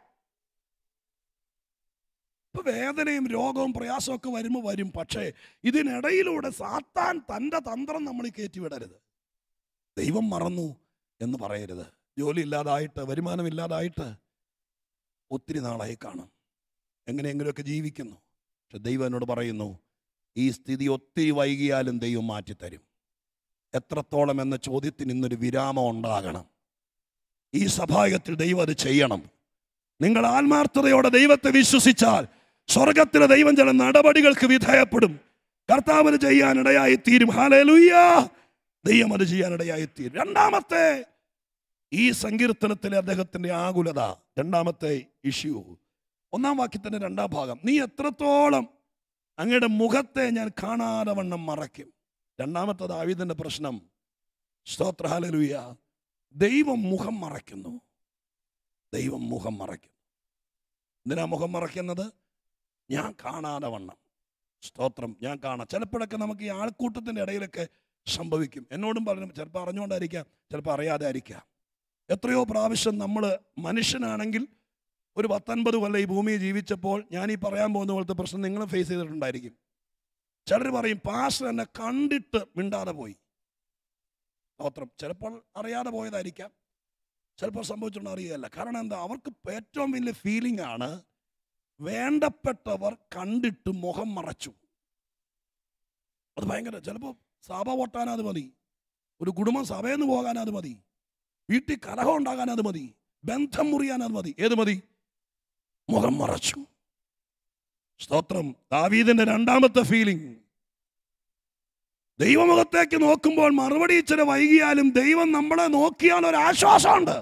ഇപ്പൊ വേദനയും രോഗവും പ്രയാസവും ഒക്കെ വരുമ്പോൾ വരും. പക്ഷേ ഇതിനിടയിലൂടെ സാത്താൻ തൻ്റെ തന്ത്രം നമ്മൾ കയറ്റിവിടരുത്. ദൈവം മറന്നു എന്ന് പറയരുത്. ജോലി ഇല്ലാതായിട്ട്, വരുമാനമില്ലാതായിട്ട് ഒത്തിരി നാളായി കാണും, എങ്ങനെയെങ്കിലുമൊക്കെ ജീവിക്കുന്നു. പക്ഷെ ദൈവം എന്നോട് പറയുന്നു, ഈ സ്ഥിതി ഒത്തിരി വൈകിയാലും ദൈവം മാറ്റിത്തരും. എത്രത്തോളം എന്ന ചോദ്യത്തിന് ഇന്നൊരു വിരാമം ഉണ്ടാകണം. ഈ സഭായത്തിൽ ദൈവം അത് ചെയ്യണം. നിങ്ങൾ ആത്മാർത്ഥതയോടെ ദൈവത്തെ വിശ്വസിച്ചാൽ സ്വർഗത്തിലെ ദൈവം ചില നടപടികൾക്ക് വിധേയപ്പെടും. കർത്താവിന് ചെയ്യാനിടയായി തീരും. ഹല്ലേലൂയ. ദൈവം അത് ചെയ്യാനിടയായി തീരും. രണ്ടാമത്തെ ഈ സങ്കീർത്തനത്തിലെ അദ്ദേഹത്തിൻ്റെ ആകുലത, രണ്ടാമത്തെ ഇഷ്യൂ, 1-ാം വാക്യത്തിൻ്റെ 2-ാം ഭാഗം. നീ എത്രത്തോളം അങ്ങയുടെ മുഖത്തെ ഞാൻ കാണാതെ വണ്ണം മറയ്ക്കും. രണ്ടാമത്തെ ദാവീദിന്റെ പ്രശ്നം, സ്തോത്ര ഹല്ലേലൂയ, ദൈവം മുഖം മറയ്ക്കുന്നു. ദൈവം മുഖം മറയ്ക്കുന്നു. എന്തിനാ മുഖം മറയ്ക്കുന്നത്? ഞാൻ കാണാതെ വണ്ണം. സ്തോത്രം. ഞാൻ കാണാം. ചിലപ്പോഴൊക്കെ നമുക്ക് ഈ ആൾക്കൂട്ടത്തിൻ്റെ ഇടയിലൊക്കെ സംഭവിക്കും. എന്നോടും പറഞ്ഞു, ചിലപ്പോൾ അറിഞ്ഞുകൊണ്ടായിരിക്കാം, ചിലപ്പോൾ അറിയാതെ ആയിരിക്കാം. എത്രയോ പ്രാവശ്യം നമ്മൾ മനുഷ്യനാണെങ്കിൽ ഒരു 19 കൊല്ലം ഈ ഭൂമിയിൽ ജീവിച്ചപ്പോൾ ഞാൻ ഈ പറയാൻ പോകുന്ന പോലത്തെ പ്രശ്നം നിങ്ങൾ ഫേസ് ചെയ്തിട്ടുണ്ടായിരിക്കും. ചിലർ പറയും, പാസ്റ്റർ എന്നെ കണ്ടിട്ട് മിണ്ടാതെ പോയി. സ്തോത്രം. ചിലപ്പോൾ അറിയാതെ പോയതായിരിക്കാം, ചിലപ്പോൾ സംഭവിച്ചുകൊണ്ട് അറിയുകയല്ല. കാരണം എന്താ? അവർക്ക് ഏറ്റവും വലിയ ഫീലിംഗ് ആണ്, വേണ്ടപ്പെട്ടവർ കണ്ടിട്ട് മുഖം മറച്ചു. അത് ഭയങ്കര. ചിലപ്പോൾ സഭ പൊട്ടാനത് മതി, ഒരു കുടുംബം സഭയിൽ നിന്ന് പോകാനത് മതി, വീട്ടിൽ കലഹം ഉണ്ടാകാനത് മതി, ബന്ധം മുറിയാനത് മതി. ഏത് മതി? മുഖം മറച്ചു. സ്തോത്രം. ദാവീദിന്റെ രണ്ടാമത്തെ ഫീലിംഗ്, ദൈവമുഖത്തേക്ക് നോക്കുമ്പോൾ മറുപടി ഇച്ചിരി വൈകിയാലും ദൈവം നമ്മളെ നോക്കിയാൽ ഒരു ആശ്വാസമുണ്ട്.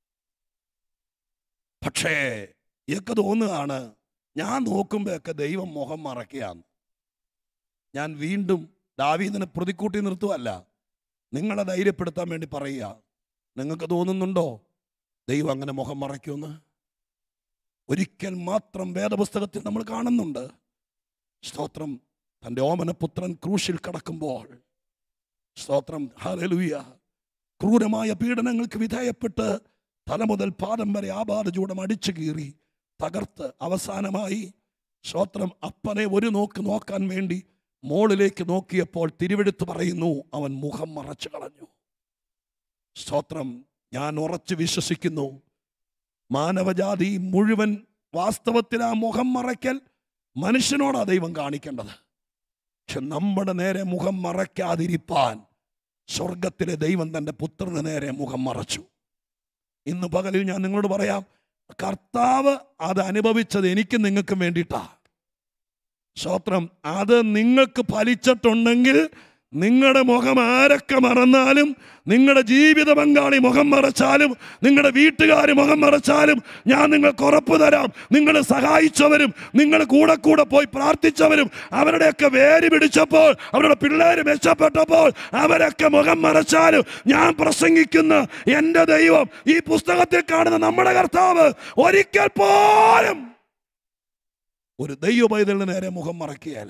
പക്ഷേ ഇതൊക്കെ തോന്നുകയാണ്, ഞാൻ നോക്കുമ്പോഴൊക്കെ ദൈവം മുഖം മറക്കുകയാണ്. ഞാൻ വീണ്ടും ദാവീദിനെ പ്രതിക്കൂട്ടി നിർത്തുവല്ല, നിങ്ങളെ ധൈര്യപ്പെടുത്താൻ വേണ്ടി പറയുക. നിങ്ങൾക്ക് തോന്നുന്നുണ്ടോ ദൈവം അങ്ങനെ മുഖം മറയ്ക്കുമെന്ന്? ഒരിക്കൽ മാത്രം വേദപുസ്തകത്തിൽ നമ്മൾ കാണുന്നുണ്ട്. സ്തോത്രം. തൻ്റെ ഓമനപുത്രൻ ക്രൂശിൽ കിടക്കുമ്പോൾ, സ്തോത്രം ഹല്ലേലൂയ, ക്രൂരമായ പീഡനങ്ങൾക്ക് വിധേയപ്പെട്ട് തല മുതൽ പാദം വരെ ആപാദചൂടം അടിച്ചു കീറി തകർത്ത് അവസാനമായി സ്തോത്രം അപ്പനെ ഒരു നോക്ക് നോക്കാൻ വേണ്ടി മോളിലേക്ക് നോക്കിയപ്പോൾ തിരുവെടുത്ത് പറയുന്നു, അവൻ മുഖം മറച്ചു കളഞ്ഞു. സ്തോത്രം. ഞാൻ ഉറച്ചു വിശ്വസിക്കുന്നു, മാനവജാതി മുഴുവൻ വാസ്തവത്തിൽ ആ മുഖം മറയ്ക്കൽ മനുഷ്യനോടാ ദൈവം കാണിക്കേണ്ടത്. പക്ഷെ നമ്മുടെ നേരെ മുഖം മറയ്ക്കാതിരിപ്പാൻ സ്വർഗത്തിലെ ദൈവം തൻ്റെ പുത്രന് നേരെ മുഖം മറച്ചു. ഇന്ന് പകലിൽ ഞാൻ നിങ്ങളോട് പറയാം, കർത്താവ് അത് അനുഭവിച്ചത് എനിക്കും നിങ്ങൾക്കും വേണ്ടിയിട്ടാ. സ്തോത്രം. അത് നിങ്ങൾക്ക് ഫലിച്ചിട്ടുണ്ടെങ്കിൽ നിങ്ങളുടെ മുഖം ആരൊക്കെ മറന്നാലും, നിങ്ങളുടെ ജീവിത പങ്കാളി മുഖം മറച്ചാലും, നിങ്ങളുടെ വീട്ടുകാർ മുഖം മറച്ചാലും, ഞാൻ നിങ്ങൾക്ക് ഉറപ്പ് തരാം, നിങ്ങൾ സഹായിച്ചവരും നിങ്ങൾ കൂടെ കൂടെ പോയി പ്രാർത്ഥിച്ചവരും അവരുടെയൊക്കെ വേര് പിടിച്ചപ്പോൾ, അവരുടെ പിള്ളേർ മെച്ചപ്പെട്ടപ്പോൾ അവരൊക്കെ മുഖം മറച്ചാലും, ഞാൻ പ്രസംഗിക്കുന്ന എൻ്റെ ദൈവം, ഈ പുസ്തകത്തിൽ കാണുന്ന നമ്മുടെ കർത്താവ് ഒരിക്കൽ പോലും ഒരു ദൈവ പൈതലിന് നേരെ മുഖം മറക്കുകയല്ല.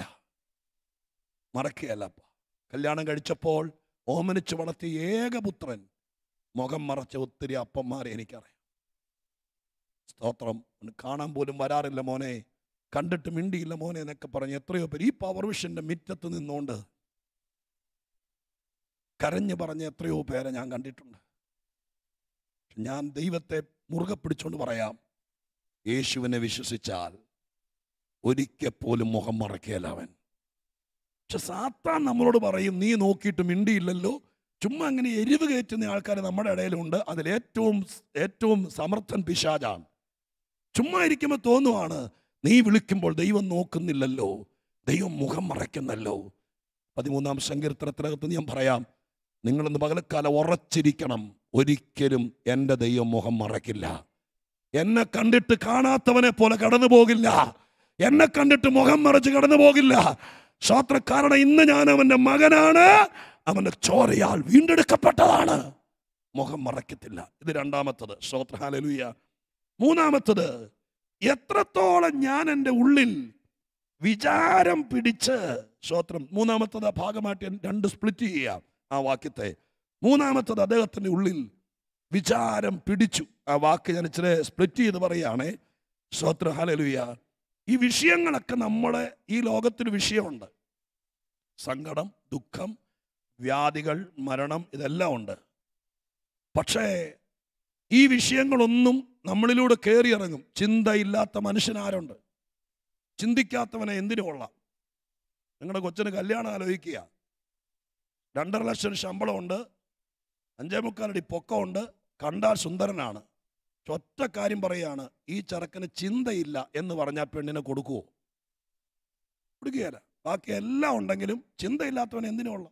കല്യാണം കഴിച്ചപ്പോൾ ഓമനിച്ച് വളർത്തിയ ഏകപുത്രൻ മുഖം മറച്ച ഒത്തിരി അപ്പന്മാരെ എനിക്കറിയാം. സ്തോത്രം, കാണാൻ പോലും വരാറില്ല മോനെ, കണ്ടിട്ട് മിണ്ടിയില്ല മോനെ എന്നൊക്കെ പറഞ്ഞ് എത്രയോ പേര് ഈ പവർവിഷൻ്റെ മുറ്റത്ത് നിന്നുകൊണ്ട് കരഞ്ഞു പറഞ്ഞ എത്രയോ പേരെ ഞാൻ കണ്ടിട്ടുണ്ട്. ഞാൻ ദൈവത്തെ മുറുകെ പിടിച്ചുകൊണ്ട് പറയാം, യേശുവിനെ വിശ്വസിച്ചാൽ ഒരിക്കൽ പോലും മുഖം മറക്കുകയില്ല അവൻ. പക്ഷെ സാത്താൻ നമ്മളോട് പറയും, നീ നോക്കിയിട്ട് മിണ്ടിയില്ലല്ലോ. ചുമ്മാ അങ്ങനെ എരിവ് കയറ്റുന്ന ആൾക്കാർ നമ്മുടെ ഇടയിലുണ്ട്. അതിലേറ്റവും സമർത്ഥൻ പിശാചാണ്. ചുമ്മാ ഇരിക്കുമ്പോൾ തോന്നുവാണ്, നീ വിളിക്കുമ്പോൾ ദൈവം നോക്കുന്നില്ലല്ലോ, ദൈവം മുഖം മറയ്ക്കുന്നല്ലോ. 13-ാം സങ്കീർത്തനത്തിനകത്ത് ഞാൻ പറയാം, നിങ്ങളിന്ന് പകലക്കാലം ഉറച്ചിരിക്കണം, ഒരിക്കലും എൻ്റെ ദൈവം മുഖം മറയ്ക്കില്ല. എന്നെ കണ്ടിട്ട് കാണാത്തവനെ പോലെ കടന്നു പോകില്ല, എന്നെ കണ്ടിട്ട് മുഖം മറച്ച് കടന്നു പോകില്ല. കാരണം ഇന്ന് ഞാൻ അവൻ്റെ മകനാണ്, അവൻ്റെ ചോരയാൽ വീണ്ടെടുക്കപ്പെട്ടതാണ്. മുഖം മറക്കത്തില്ല. ഇത് രണ്ടാമത്തത്. സ്തോത്രം, ഹല്ലേലൂയ. മൂന്നാമത്തത്, എത്രത്തോളം ഞാൻ എൻ്റെ ഉള്ളിൽ വിചാരം പിടിച്ച്, സ്തോത്രം, മൂന്നാമത്തത് ഭാഗമായിട്ട് 2 സ്പ്ലിറ്റ് ചെയ്യാം ആ വാക്യത്തെ. മൂന്നാമത്തത്, അദ്ദേഹത്തിൻ്റെ ഉള്ളിൽ വിചാരം പിടിച്ചു. ആ വാക്ക് ഞാൻ ഇച്ചിരി സ്പ്ലിറ്റ് ചെയ്ത് പറയുകയാണേ. സ്തോത്രം, ഹല്ലേലൂയ. ഈ വിഷയങ്ങളൊക്കെ നമ്മളെ ഈ ലോകത്തിന് വിഷയമുണ്ട്. സങ്കടം, ദുഃഖം, വ്യാധികൾ, മരണം, ഇതെല്ലാം ഉണ്ട്. പക്ഷേ ഈ വിഷയങ്ങളൊന്നും നമ്മളിലൂടെ കയറിയിറങ്ങും. ചിന്തയില്ലാത്ത മനുഷ്യനാരുണ്ട്? ചിന്തിക്കാത്തവനെ എന്തിനു കൊള്ളാം? നിങ്ങളുടെ കൊച്ചിന് കല്യാണം ആലോചിക്കുക, 2.5 ലക്ഷം ശമ്പളമുണ്ട്, 5.25 അടി പൊക്കമുണ്ട്, കണ്ടാൽ സുന്ദരനാണ്. ഒറ്റ കാര്യം പറയുകയാണ്, ഈ ചെറുക്കന് ചിന്തയില്ല എന്ന് പറഞ്ഞാൽ പെണ്ണിനെ കൊടുക്കുവോ? കൊടുക്കുകയല്ല. ബാക്കി എല്ലാം ഉണ്ടെങ്കിലും ചിന്തയില്ലാത്തവൻ എന്തിനുള്ള?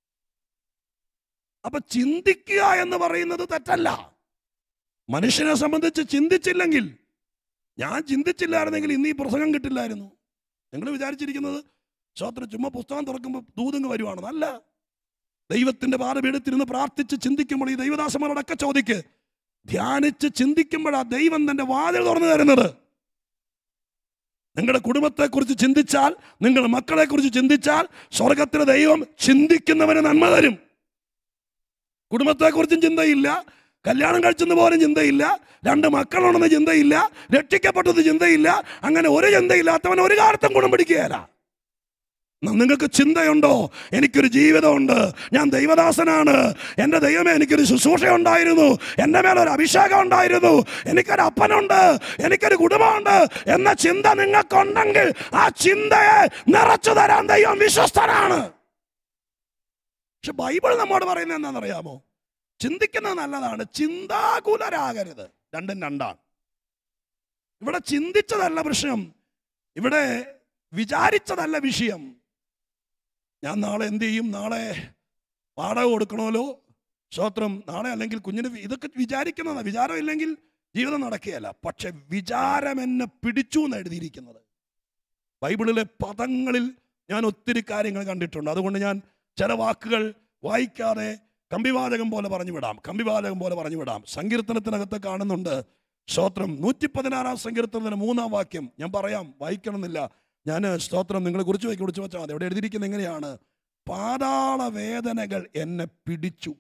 അപ്പൊ ചിന്തിക്കുക എന്ന് പറയുന്നത് തെറ്റല്ല. മനുഷ്യനെ സംബന്ധിച്ച് ചിന്തിച്ചില്ലെങ്കിൽ, ഞാൻ ചിന്തിച്ചില്ലായിരുന്നെങ്കിൽ ഇന്ന് ഈ പ്രസംഗം കിട്ടില്ലായിരുന്നു. നിങ്ങൾ വിചാരിച്ചിരിക്കുന്നത് സ്തോത്രം ചുമ്മാ പുസ്തകം തുറക്കുമ്പോൾ ദൂതങ്ങ് വരുവാണെന്ന്. അല്ല. ദൈവത്തിന്റെ പാദപീഠത്തിരുന്ന് പ്രാർത്ഥിച്ച് ചിന്തിക്കുമ്പോൾ ഈ ദൈവദാസന്മാരോടൊക്കെ ചോദിക്ക്, ധ്യാനിച്ച് ചിന്തിക്കുമ്പോഴാണ് ദൈവം തന്റെ വാതിൽ തുറന്നു തരുന്നത്. നിങ്ങളുടെ കുടുംബത്തെക്കുറിച്ച് ചിന്തിച്ചാൽ, നിങ്ങളുടെ മക്കളെക്കുറിച്ച് ചിന്തിച്ചാൽ, സ്വർഗത്തിലെ ദൈവം ചിന്തിക്കുന്നവന് നന്മ തരും. കുടുംബത്തെക്കുറിച്ചും ചിന്തയില്ല, കല്യാണം കഴിച്ചെന്ന് പോലും ചിന്തയില്ല, 2 മക്കളുണ്ടെന്ന് ചിന്തയില്ല, രക്ഷിക്കപ്പെട്ടത് ചിന്തയില്ല. അങ്ങനെ ഒരു ചിന്തയില്ലാത്തവൻ ഒരു കാലത്തും ഗുണം പിടിക്കുകയില്ല. നിങ്ങൾക്ക് ചിന്തയുണ്ടോ? എനിക്കൊരു ജീവിതമുണ്ട്, ഞാൻ ദൈവദാസനാണ്, എൻ്റെ ദൈവമേ എനിക്കൊരു ശുശ്രൂഷ ഉണ്ടായിരുന്നു, എൻ്റെ മേലൊരു അഭിഷേകം ഉണ്ടായിരുന്നു, എനിക്കൊരു അപ്പനുണ്ട്, എനിക്കൊരു കുടുംബമുണ്ട് എന്ന ചിന്ത നിങ്ങൾക്കുണ്ടെങ്കിൽ ആ ചിന്തയെ നിറച്ചു തരാൻ ദൈവം വിശ്വസ്തനാണ്. പക്ഷെ ബൈബിൾ നമ്മോട് പറയുന്നത് എന്താണെന്നറിയാമോ? ചിന്തിക്കുന്നത് നല്ലതാണ്, ചിന്താകുലരാകരുത്. 2 രണ്ടാണ്. ഇവിടെ ചിന്തിച്ചതല്ല പ്രശ്നം, ഇവിടെ വിചാരിച്ചതല്ല വിഷയം. ഞാൻ നാളെ എന്ത് ചെയ്യും, നാളെ വാടക കൊടുക്കണമല്ലോ, സ്തോത്രം, നാളെ അല്ലെങ്കിൽ കുഞ്ഞിന്, ഇതൊക്കെ വിചാരിക്കുന്നതാണ്. വിചാരം ഇല്ലെങ്കിൽ ജീവിതം നടക്കുകയല്ല. പക്ഷെ വിചാരം എന്നെ പിടിച്ചു എന്ന് എഴുതിയിരിക്കുന്നത് ബൈബിളിലെ പദങ്ങളിൽ ഞാൻ ഒത്തിരി കാര്യങ്ങൾ കണ്ടിട്ടുണ്ട്. അതുകൊണ്ട് ഞാൻ ചില വാക്കുകൾ വായിക്കാതെ കമ്പിവാചകം പോലെ പറഞ്ഞു വിടാം. സങ്കീർത്തനത്തിനകത്ത് കാണുന്നുണ്ട്, സ്തോത്രം, 116-ാം സങ്കീർത്തനത്തിന് 3-ാം വാക്യം ഞാൻ പറയാം, വായിക്കണമെന്നില്ല. ഞാൻ സ്തോത്രം നിങ്ങളെ കുറിച്ച് വെച്ചാൽ മതി. അവിടെ എഴുതിയിരിക്കുന്നത് എങ്ങനെയാണ്? പാതാള വേദനകൾ എന്നെ പിടിച്ചു.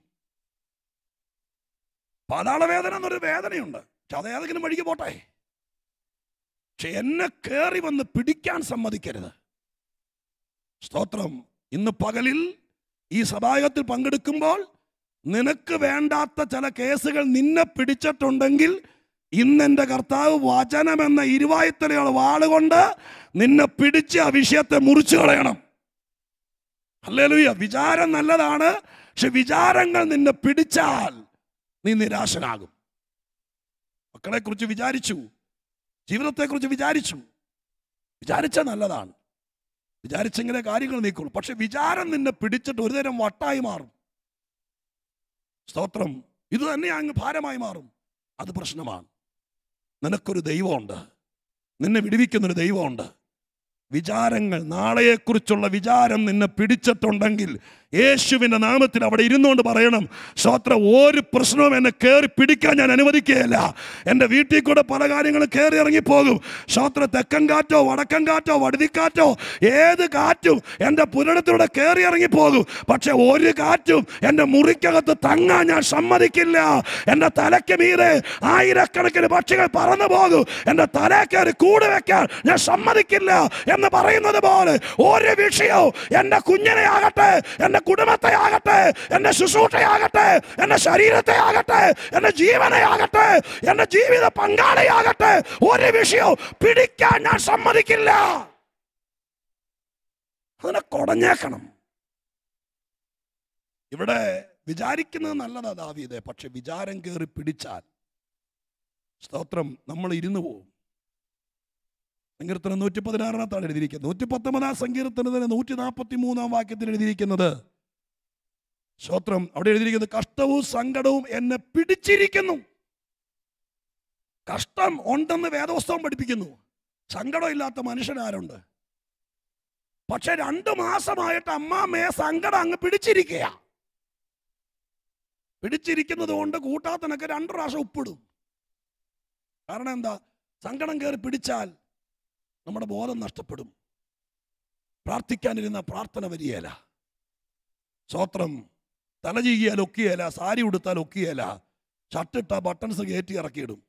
പാതാള വേദന എന്നൊരു വേദനയുണ്ട്, പക്ഷെ അത് ഏതെങ്കിലും വഴിക്ക് പോട്ടെ, പക്ഷെ എന്നെ കയറി വന്ന് പിടിക്കാൻ സമ്മതിക്കരുത്. സ്തോത്രം, ഇന്ന് പകലിൽ ഈ സഭായോഗത്തിൽ പങ്കെടുക്കുമ്പോൾ നിനക്ക് വേണ്ടാത്ത ചില കേസുകൾ നിന്നെ പിടിച്ചിട്ടുണ്ടെങ്കിൽ, ഇന്നെൻ്റെ കർത്താവ് വചനമെന്ന ഇരുവായുത്തലയുള്ള വാളുകൊണ്ട് നിന്നെ പിടിച്ച് ആ വിഷയത്തെ മുറിച്ചു കളയണം. ഹല്ലേലൂയ. വിചാരം നല്ലതാണ്, പക്ഷെ വിചാരങ്ങൾ നിന്നെ പിടിച്ചാൽ നീ നിരാശനാകും. മക്കളെക്കുറിച്ച് വിചാരിച്ചു, ജീവിതത്തെക്കുറിച്ച് വിചാരിച്ചാൽ നല്ലതാണ്, വിചാരിച്ചെങ്കിലേ കാര്യങ്ങൾ നീക്കുള്ളൂ. പക്ഷെ വിചാരം നിന്നെ പിടിച്ചിട്ട് ഒരുതരം വട്ടായി മാറും. സ്തോത്രം, ഇത് തന്നെ അങ്ങ് ഭാരമായി മാറും. അത് പ്രശ്നമാണ്. നിനക്കൊരു ദൈവമുണ്ട്, നിന്നെ വിടുവിക്കുന്നൊരു ദൈവമുണ്ട്. വിചാരങ്ങൾ, നാളെയെക്കുറിച്ചുള്ള വിചാരം നിന്നെ പിടിച്ചിട്ടുണ്ടെങ്കിൽ യേശുവിൻ്റെ നാമത്തിൽ അവിടെ ഇരുന്നുകൊണ്ട് പറയണം, സ്തോത്രം, ഒരു പ്രശ്നവും എന്നെ കയറി പിടിക്കാൻ ഞാൻ അനുവദിക്കുകയില്ല. എൻ്റെ വീട്ടിൽ കൂടെ പല കാര്യങ്ങളും കയറി ഇറങ്ങിപ്പോകും. സ്തോത്രം, തെക്കൻ കാറ്റോ വടക്കൻ കാറ്റോ വടുതിക്കാറ്റോ ഏത് കാറ്റും എൻ്റെ പുരടത്തിലൂടെ കയറി ഇറങ്ങിപ്പോകും. പക്ഷെ ഒരു കാറ്റും എൻ്റെ മുറിക്കകത്ത് തങ്ങാൻ ഞാൻ സമ്മതിക്കില്ല. എൻ്റെ തലയ്ക്ക് മീതെ ആയിരക്കണക്കിന് പക്ഷികൾ പറന്നു പോകും, എൻ്റെ തലയിൽ കയറി കൂട് വെക്കാൻ ഞാൻ സമ്മതിക്കില്ല എന്ന് പറയുന്നത് പോലെ ഒരു വിഷയവും എൻ്റെ കുഞ്ഞിനെ ആകട്ടെ, എൻ്റെ കുടുംബത്തെ ആകട്ടെ, എൻ്റെ ശുശ്രൂഷയാകട്ടെ, എൻ്റെ ശരീരത്തെ ആകട്ടെ, എൻ്റെ ജീവനെ ആകട്ടെ, എൻ്റെ ജീവിത പങ്കാളിയാകട്ടെ, ഒരു വിഷയവും പിടിക്കാൻ ഞാൻ സമ്മതിക്കില്ല. അതിനെ കൊടഞ്ഞേക്കണം. ഇവിടെ വിചാരിക്കുന്നത് നല്ലതാ ദാവീദേ, പക്ഷെ വിചാരം കയറി പിടിച്ചാൽ സ്തോത്രം നമ്മൾ ഇരുന്നു പോകും. സങ്കീർത്തനം 116 എഴുതിയിരിക്കുന്നത്. 119 സങ്കീർത്തനത്തിന് 143 വാക്യത്തിൽ എഴുതിയിരിക്കുന്നത്, സ്തോത്രം, അവിടെ എഴുതിയിരിക്കുന്നത്, കഷ്ടവും സങ്കടവും എന്നെ പിടിച്ചിരിക്കുന്നു. കഷ്ടം ഉണ്ടെന്ന് വേദപുസ്തകം പഠിപ്പിക്കുന്നു. സങ്കടം ഇല്ലാത്ത മനുഷ്യനാരുണ്ട്? പക്ഷെ 2 മാസമായിട്ട് അമ്മാമ്മയെ സങ്കടം അങ്ങ് പിടിച്ചിരിക്കുക. പിടിച്ചിരിക്കുന്നത് കൊണ്ട് കൂട്ടാത്തനൊക്കെ 2 പ്രാവശ്യം ഉപ്പിടും. കാരണം എന്താ? സങ്കടം കയറി പിടിച്ചാൽ നമ്മുടെ ബോധം നഷ്ടപ്പെടും. പ്രാർത്ഥിക്കാനിരുന്ന പ്രാർത്ഥന വരികയില്ല. സ്തോത്രം, തല ചീകിയാൽ ഒക്കുകയില്ല, സാരി ഉടുത്താൽ ഒക്കുകയില്ല, ഷർട്ടിട്ട ബട്ടൺസ് കയറ്റി ഇറക്കിയിടും.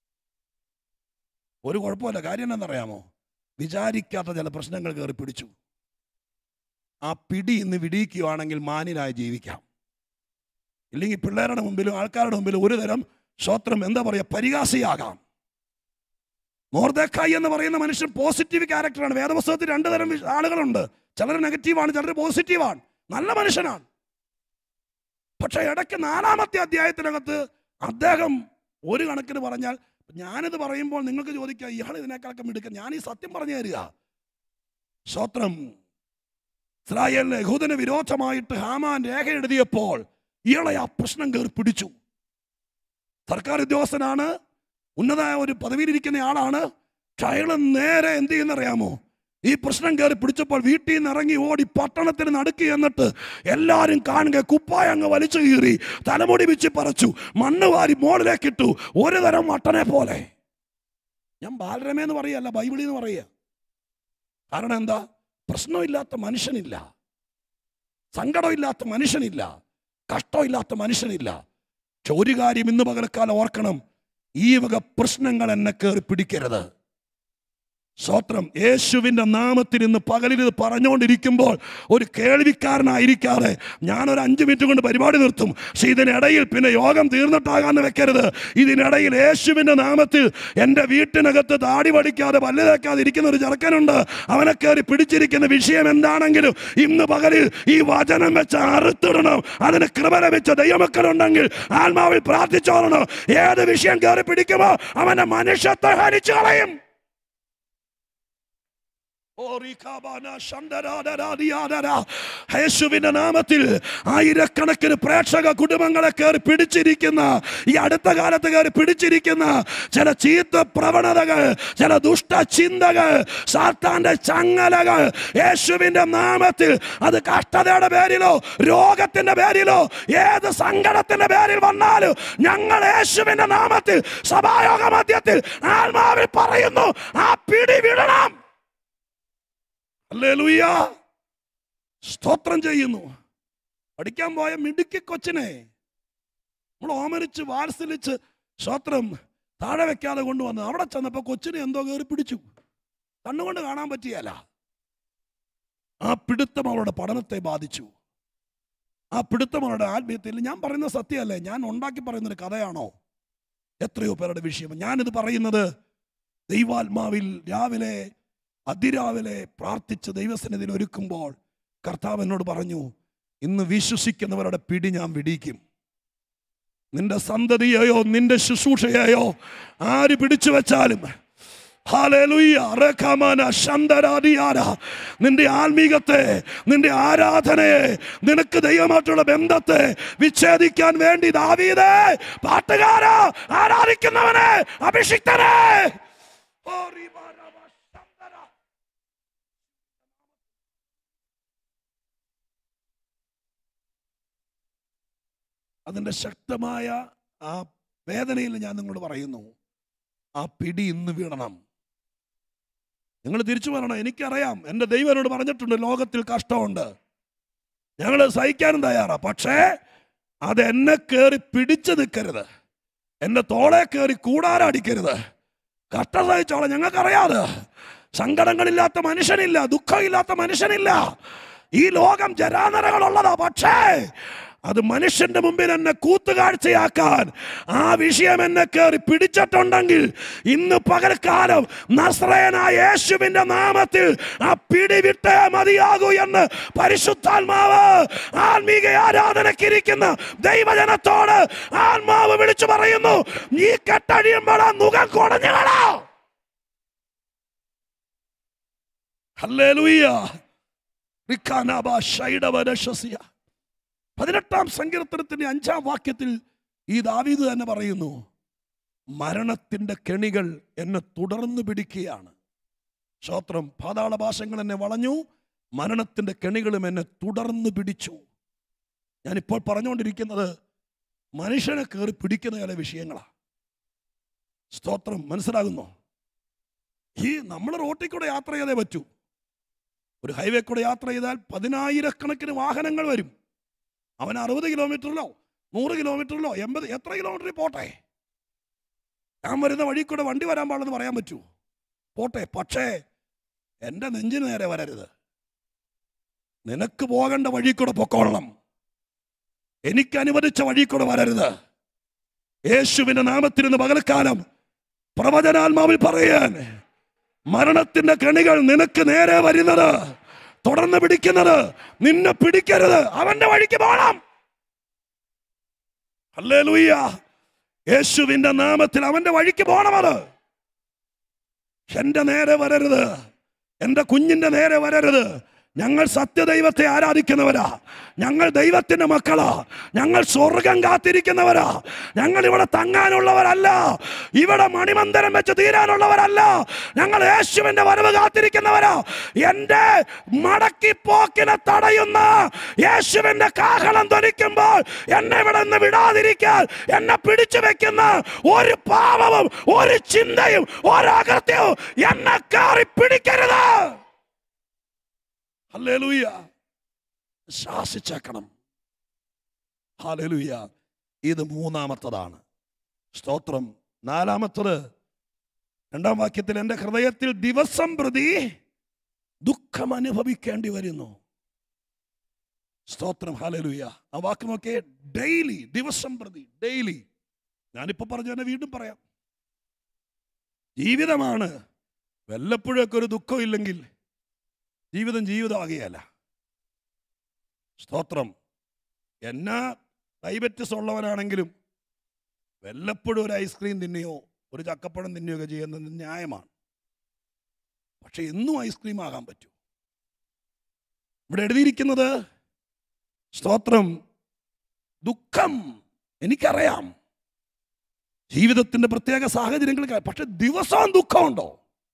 ഒരു കുഴപ്പമില്ല. കാര്യം എന്താണെന്നറിയാമോ? വിചാരിക്കാത്ത ചില പ്രശ്നങ്ങൾ കയറി പിടിച്ചു. ആ പിടി ഇന്ന് വിടിയിക്കുകയാണെങ്കിൽ മാന്യനായി ജീവിക്കാം. ഇല്ലെങ്കിൽ പിള്ളേരുടെ മുമ്പിലും ആൾക്കാരുടെ മുമ്പിലും ഒരു തരം സ്തോത്രം എന്താ പറയുക, പരിഹാസിയാകാം. മൊർദെഖായി എന്ന് പറയുന്ന മനുഷ്യൻ പോസിറ്റീവ് ക്യാരക്ടറാണ്. വേദപുസ്തകത്തിൽ 2 തരം ആളുകളുണ്ട്. ചിലർ നെഗറ്റീവാണ്, ചിലർ പോസിറ്റീവാണ്. നല്ല മനുഷ്യനാണ്. പക്ഷെ ഇടയ്ക്ക് 4-ാമത്തെ അധ്യായത്തിനകത്ത് അദ്ദേഹം ഒരു കണക്കിന് പറഞ്ഞാൽ, ഞാനിത് പറയുമ്പോൾ നിങ്ങൾക്ക് ചോദിക്കുക, ഇയാൾ ഇതിനേക്കാളൊക്കെ മിടുക്കൻ. ഞാൻ ഈ സത്യം പറഞ്ഞു തരിക. സ്തോത്രം, ഇസ്രായേലിന് യഹൂദന് വിരോധമായിട്ട് ഹാമാൻ രേഖ എഴുതിയപ്പോൾ ഇയാളെ ആ പ്രശ്നം കയറി പിടിച്ചു. സർക്കാർ ഉദ്യോഗസ്ഥനാണ്, ഉന്നതമായ ഒരു പദവിയിലിരിക്കുന്ന ആളാണ്. അയാൾ നേരെ എന്ത് ചെയ്യുന്നറിയാമോ? ഈ പ്രശ്നം കയറി പിടിച്ചപ്പോൾ വീട്ടിൽ നിന്ന് ഇറങ്ങി ഓടി പട്ടണത്തിന് നടുക്കി എന്നിട്ട് എല്ലാവരും കാണുക കുപ്പായ അങ്ങ് വലിച്ചു കീറി തലമുടി വെച്ച് പറിച്ചു, മണ്ണ് വാരി മോളിലേക്ക് ഇട്ടു, ഒരു തരം മട്ടനെ പോലെ. ഞാൻ ബാലരമേന്ന് പറയല്ല, ബൈബിളിൽ നിന്ന് പറയുക. കാരണം എന്താ? പ്രശ്നമില്ലാത്ത മനുഷ്യനില്ല, സങ്കടമില്ലാത്ത മനുഷ്യനില്ല, കഷ്ടമില്ലാത്ത മനുഷ്യനില്ല. ഒരു കാര്യം ഇന്ന് പകൽക്കാലം ഓർക്കണം, ഈ വക പ്രശ്നങ്ങൾ എന്നെ കയറി പിടിക്കരുത്. സ്തോത്രം, യേശുവിൻ്റെ നാമത്തിൽ ഇന്ന് പകലിൽ ഇത് പറഞ്ഞുകൊണ്ടിരിക്കുമ്പോൾ ഒരു കേൾവിക്കാരനായിരിക്കാതെ ഞാനൊരു 5 മിനിറ്റ് കൊണ്ട് പരിപാടി നിർത്തും. പക്ഷെ ഇതിനിടയിൽ പിന്നെ യോഗം തീർന്നിട്ടാകാന്ന് വെക്കരുത്. ഇതിനിടയിൽ യേശുവിൻ്റെ നാമത്തിൽ എൻ്റെ വീട്ടിനകത്ത് താടി പഠിക്കാതെ പല്ല് തേക്കാതെ ഇരിക്കുന്ന ഒരു ചെറുക്കനുണ്ട്. അവനെ കയറി പിടിച്ചിരിക്കുന്ന വിഷയം എന്താണെങ്കിലും ഇന്ന് പകലിൽ ഈ വചനം വെച്ച് അറുത്തിടണം. അതിന് കൃപ ലഭിച്ച ദൈവമക്കളുണ്ടെങ്കിൽ ആത്മാവിൽ പ്രാർത്ഥിച്ചോളണം. ഏത് വിഷയം കയറി പിടിക്കുമോ അവനെ മനുഷ്യത്തെ ഹരിച്ചു കളയും. യേശുവിന്റെ നാമത്തിൽ ആയിരക്കണക്കിന് പ്രേക്ഷക കുടുംബങ്ങളെ കയറി പിടിച്ചിരിക്കുന്ന, ഈ അടുത്ത കാലത്ത് കയറി പിടിച്ചിരിക്കുന്ന ചില ചീത്ത പ്രവണതകൾ, ചില ദുഷ്ടചിന്തകൾ, സാത്താന്റെ ചങ്ങലകൾ, യേശുവിന്റെ നാമത്തിൽ അത് കഷ്ടതയുടെ പേരിലോ രോഗത്തിന്റെ പേരിലോ ഏത് സങ്കടത്തിന്റെ പേരിൽ വന്നാലും ഞങ്ങൾ യേശുവിന്റെ നാമത്തിൽ സഭായോഗ മധ്യത്തിൽ ആത്മാവിൽ പറയുന്നു, ആ പിടി വിടണം. ഹല്ലേലൂയ, സ്തോത്രം ചെയ്യുന്നു. പഠിക്കാൻ പോയ മിടുക്കി കൊച്ചിനെ നമ്മൾ ഓമനിച്ച് വാത്സലിച്ച് സ്തോത്രം താഴെ വെക്കാതെ കൊണ്ടുവന്നു. അവിടെ ചെന്നപ്പോൾ കൊച്ചിനെ എന്തോ കയറി പിടിച്ചു. കണ്ണുകൊണ്ട് കാണാൻ പറ്റിയല്ല. ആ പിടുത്തം അവളുടെ പഠനത്തെ ബാധിച്ചു. ആ പിടുത്തം അവളുടെ ആത്മീയത്തിൽ. ഞാൻ പറയുന്നത് സത്യമല്ലേ? ഞാൻ ഉണ്ടാക്കി പറയുന്നൊരു കഥയാണോ? എത്രയോ പേരുടെ വിഷയം. ഞാനിത് പറയുന്നത് ദൈവാത്മാവിൽ രാവിലെ അതിരാവിലെ പ്രാർത്ഥിച്ച് ദൈവസന്നിധിയിൽ ഒരുക്കുമ്പോൾ കർത്താവ് എന്നോട് പറഞ്ഞു, ഇന്ന് വിശ്വസിക്കുന്നവരുടെ പിടി ഞാൻ വിടിക്കും. നിന്റെ സന്തതിയെയോ നിന്റെ ശുശ്രൂഷയെയോ ആര് പിടിച്ചു വെച്ചാലും, ഹല്ലേലൂയ, റഖമന ശന്തരാദിയാര, നിന്റെ ആത്മീകത്തെ, നിന്റെ ആരാധനയെ, നിനക്ക് ദൈവമായിട്ടുള്ള ബന്ധത്തെ വിച്ഛേദിക്കാൻ വേണ്ടി ദാവീദേ, പാട്ടുകാരാ, ആരാധിക്കുന്നവനെ, അഭിഷിക്തനെ, അതിൻ്റെ ശക്തമായ ആ വേദനയിൽ ഞാൻ നിങ്ങളോട് പറയുന്നു, ആ പിടി ഇന്ന് വീഴണം. നിങ്ങൾ തിരിച്ചു പറയണം, എനിക്കറിയാം എൻ്റെ ദൈവം എന്നോട് പറഞ്ഞിട്ടുണ്ട് ലോകത്തിൽ കഷ്ടമുണ്ട്, ഞങ്ങൾ സഹിക്കാനും തയ്യാറാ, പക്ഷേ അത് എന്നെ കയറി പിടിച്ചു നിൽക്കരുത്, എൻ്റെ തോളെ കയറി കൂടാരടിക്കരുത്. കഷ്ടം സഹിച്ചോളാം, ഞങ്ങൾക്കറിയാതെ. സങ്കടങ്ങളില്ലാത്ത മനുഷ്യനില്ല, ദുഃഖമില്ലാത്ത മനുഷ്യനില്ല. ഈ ലോകം ജരാനരകളുള്ളതാ, പക്ഷേ അത് മനുഷ്യന്റെ മുമ്പിൽ എന്നെ കൂത്തുകാഴ്ചയാക്കാൻ ആ വിഷയം എന്നെ കയറി പിടിച്ചിട്ടുണ്ടെങ്കിൽ ഇന്ന് പകൽക്കാലം നസ്രയനായ യേശുവിന്റെ നാമത്തിൽ ആ പിടി വിട്ടേ മതിയാകൂ എന്ന് പരിശുദ്ധാത്മാവ് ആത്മീക ആരാധനക്കിരിക്കുന്ന ദൈവജനത്തോട് ആത്മാവ് വിളിച്ചു പറയുന്നു. ഈ കെട്ടഴിയുമ്പോൾ ആ മുഖം കുടഞ്ഞുകളാ. ഹല്ലേലൂയ. 18-ാം സങ്കീർത്തനത്തിന്റെ 5-ാം വാക്യത്തിൽ ഈ ദാവീദ് തന്നെ പറയുന്നു, മരണത്തിന്റെ കെണികൾ എന്നെ തുടർന്ന് പിടിക്കുകയാണ്. സ്തോത്രം. പാതാളഭാഷങ്ങൾ എന്നെ വളഞ്ഞു, മരണത്തിന്റെ കെണികളും എന്നെ തുടർന്ന് പിടിച്ചു. ഞാനിപ്പോൾ പറഞ്ഞുകൊണ്ടിരിക്കുന്നത് മനുഷ്യനെ കയറി പിടിക്കുന്ന ചില വിഷയങ്ങളാണ്. സ്തോത്രം. മനസ്സിലാകുന്നോ? ഈ നമ്മൾ റോട്ടിൽ കൂടെ യാത്ര ചെയ്തേ പറ്റൂ. ഒരു ഹൈവേ കൂടെ യാത്ര ചെയ്താൽ 10,000-കണക്കിന് വാഹനങ്ങൾ വരും. അവൻ 60 കിലോമീറ്ററിലോ 100 കിലോമീറ്ററിലോ 80 എത്ര കിലോമീറ്ററിൽ പോട്ടെ. ഞാൻ വരുന്ന വഴി കൂടെ വണ്ടി വരാൻ പാടില്ലെന്ന് പറയാൻ പറ്റൂ? പോട്ടെ. പക്ഷേ എൻ്റെ നെഞ്ചിന് നേരെ വരരുത്. നിനക്ക് പോകേണ്ട വഴി കൂടെ പൊക്കോളണം, എനിക്ക് അനുവദിച്ച വഴി കൂടെ വരരുത്. യേശുവിന്റെ നാമത്തിൽ ഇന്ന് പകൽക്കാലം പ്രവചനാത്മാവിൽ പറയാൻ, മരണത്തിന്റെ കെണികൾ നിനക്ക് നേരെ വരുന്നത്, തുടർന്ന് പിടിക്കുന്നത്, നിന്നെ പിടിക്കരുത്. അവന്റെ വഴിക്ക് പോകണം. ഹല്ലേലൂയ. യേശുവിന്റെ നാമത്തിൽ അവന്റെ വഴിക്ക് പോകണം. അത് എന്റെ നേരെ വരരുത്, എന്റെ കുഞ്ഞിന്റെ നേരെ വരരുത്. ഞങ്ങൾ സത്യദൈവത്തെ ആരാധിക്കുന്നവരാ, ഞങ്ങൾ ദൈവത്തിന്റെ മക്കളാ, ഞങ്ങൾ സ്വർഗം കാത്തിരിക്കുന്നവരാ. ഞങ്ങൾ ഇവിടെ തങ്ങാനുള്ളവരല്ല, ഇവിടെ മണിമന്ദിരം വെച്ച് തീരാനുള്ളവരല്ല. ഞങ്ങൾ യേശുവിന്റെ വരവ് കാത്തിരിക്കുന്നവരാ. എന്റെ മടക്കിപ്പോക്കിനെ തടയുന്ന യേശുവിന്റെ കാഹളം ധ്വനിക്കുമ്പോൾ എന്നെ ഇവിടെ നിന്ന് വിടാതിരിക്കാൻ എന്നെ പിടിച്ചു വെക്കുന്ന ഒരു പാപവും ഒരു ചിന്തയും ഒരകൃത്യവും എന്നെ കയറി പിടിക്കരുത്. ഹല്ലേലൂയ. ശാസിച്ചേക്കണം. ഹല്ലേലൂയ. ഇത് 3-ാമത്തതാണ്. സ്തോത്രം. 4-ാമത്തത് 2-ാം വാക്യത്തിൽ, എൻ്റെ ഹൃദയത്തിൽ ദിവസം പ്രതി ദുഃഖം അനുഭവിക്കേണ്ടി വരുന്നു. സ്തോത്രം. ഹല്ലേലൂയ. ആ വാക്ക് നോക്കിയേ, ഡെയിലി, ദിവസം പ്രതി, ഡെയിലി. ഞാനിപ്പോ പറഞ്ഞു തന്നെ വീണ്ടും പറയാം. ജീവിതമാണ്. വല്ലപ്പോഴൊക്കെ ഒരു ദുഃഖം ഇല്ലെങ്കിൽ ജീവിതം ജീവിതമാകുകയല്ല. സ്തോത്രം. എന്നാ ഡയബറ്റിസ് ഉള്ളവനാണെങ്കിലും വല്ലപ്പോഴും ഒരു ഐസ്ക്രീം തിന്നുകയോ ഒരു ചക്കപ്പഴം തിന്നുകയൊക്കെ ചെയ്യുന്നത് ന്യായമാണ്. പക്ഷെ എന്നും ഐസ്ക്രീം ആകാൻ പറ്റൂ? ഇവിടെ എഴുതിയിരിക്കുന്നത്, സ്തോത്രം, ദുഃഖം എനിക്കറിയാം, ജീവിതത്തിന്റെ പ്രത്യേക സാഹചര്യങ്ങൾക്ക്, പക്ഷെ ദിവസവും ദുഃഖമുണ്ടോ?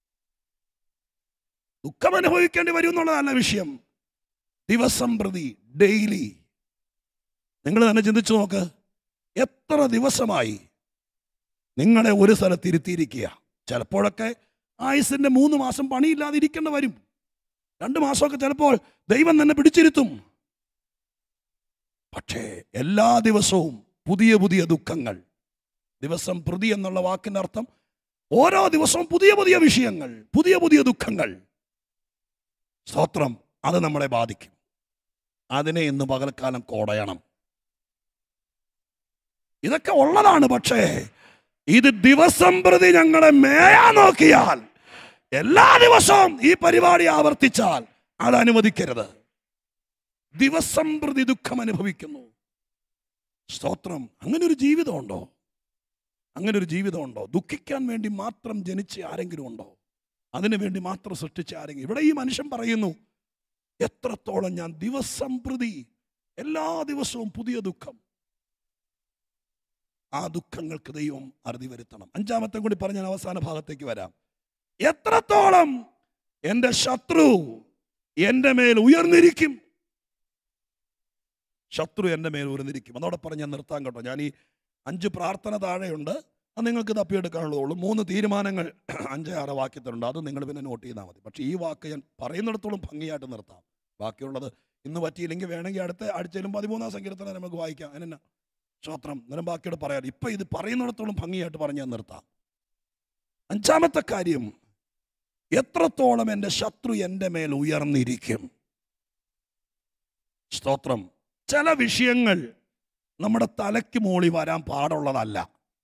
ദുഃഖം അനുഭവിക്കേണ്ടി വരും എന്നുള്ളതല്ല വിഷയം. ദിവസം പ്രതി, ഡെയിലി. നിങ്ങൾ തന്നെ ചിന്തിച്ചു നോക്ക്, എത്ര ദിവസമായി നിങ്ങളെ ഒരു സ്ഥലത്ത് ഇരുത്തിയിരിക്കുക? ചിലപ്പോഴൊക്കെ ആയുസിന്റെ 3 മാസം പണിയില്ലാതെ ഇരിക്കേണ്ടി വരും. 2 മാസമൊക്കെ ചിലപ്പോൾ ദൈവം തന്നെ പിടിച്ചിരുത്തും. പക്ഷേ എല്ലാ ദിവസവും പുതിയ പുതിയ ദുഃഖങ്ങൾ. ദിവസം പ്രതി എന്നുള്ള വാക്കിന്റെ അർത്ഥം ഓരോ ദിവസവും പുതിയ പുതിയ വിഷയങ്ങൾ, പുതിയ പുതിയ ദുഃഖങ്ങൾ. സ്തോത്രം. അത് നമ്മളെ ബാധിക്കും. അതിനെ ഇന്ന് പകൽക്കാലം കോടയണം. ഇതൊക്കെ ഉള്ളതാണ്. പക്ഷേ ഇത് ദിവസം പ്രതി ഞങ്ങളെ മേയാൻ നോക്കിയാൽ, എല്ലാ ദിവസവും ഈ പരിപാടി ആവർത്തിച്ചാൽ അത് അനുവദിക്കരുത്. ദിവസം പ്രതി ദുഃഖം അനുഭവിക്കുന്നു. സ്തോത്രം. അങ്ങനെ ഒരു ജീവിതമുണ്ടോ? അങ്ങനെ ഒരു ജീവിതമുണ്ടോ? ദുഃഖിക്കാൻ വേണ്ടി മാത്രം ജനിച്ച ആരെങ്കിലും ഉണ്ടോ? അതിനു വേണ്ടി മാത്രം സൃഷ്ടിച്ച ആരെങ്കിലും? ഇവിടെ ഈ മനുഷ്യൻ പറയുന്നു, എത്രത്തോളം ഞാൻ ദിവസം പ്രതി, എല്ലാ ദിവസവും പുതിയ ദുഃഖം. ആ ദുഃഖങ്ങൾക്ക് ദൈവം അറുതി വരുത്തണം. 5-ാമത്തെ കൂടി പറഞ്ഞ അവസാന ഭാഗത്തേക്ക് വരാം. എത്രത്തോളം എൻ്റെ ശത്രു എൻ്റെ മേൽ ഉയർന്നിരിക്കും. ശത്രു എൻ്റെ മേൽ ഉയർന്നിരിക്കും. അതോടെ പറഞ്ഞ് ഞാൻ നിർത്താൻ കേട്ടോ. ഞാൻ ഈ 5 പ്രാർത്ഥന താഴെയുണ്ട്, അത് നിങ്ങൾക്ക് തപ്പിയെടുക്കാനുള്ളതുള്ളൂ. 3 തീരുമാനങ്ങൾ 5-6 വാക്യത്തിലുണ്ട്, അത് നിങ്ങൾ പിന്നെ നോട്ട് ചെയ്താൽ മതി. പക്ഷേ ഈ വാക്ക് ഞാൻ പറയുന്നിടത്തോളം ഭംഗിയായിട്ട് നിർത്താം. ബാക്കിയുള്ളത് ഇന്ന് പറ്റിയില്ലെങ്കിൽ വേണമെങ്കിൽ അടുത്ത ആഴ്ചയിലും 13-ാം സങ്കീർത്തനം നമുക്ക് വായിക്കാം. അതിനെന്നാ സ്തോത്രം, അന്നേരം ബാക്കിയോട് പറയാം. ഇപ്പം ഇത് പറയുന്നിടത്തോളം ഭംഗിയായിട്ട് പറഞ്ഞ് ഞാൻ നിർത്താം. 5-ാമത്തെ കാര്യം, എത്രത്തോളം എൻ്റെ ശത്രു എൻ്റെ മേൽ ഉയർന്നിരിക്കും. സ്തോത്രം, ചില വിഷയങ്ങൾ നമ്മുടെ തലയ്ക്ക് മോളി വരാൻ പാടുള്ളതല്ല,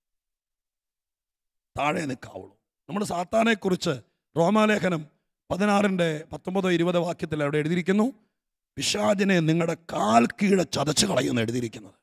താഴെ നിൽക്കാവുള്ളൂ. നമ്മൾ സാത്താനെക്കുറിച്ച് റോമാലേഖനം 16-19-20 വാക്യത്തിൽ അവിടെ എഴുതിയിരിക്കുന്നു, പിശാചിനെ നിങ്ങളുടെ കാൽ കീഴെ ചതച്ചു കളയുമെന്ന് എഴുതിയിരിക്കുന്നത്.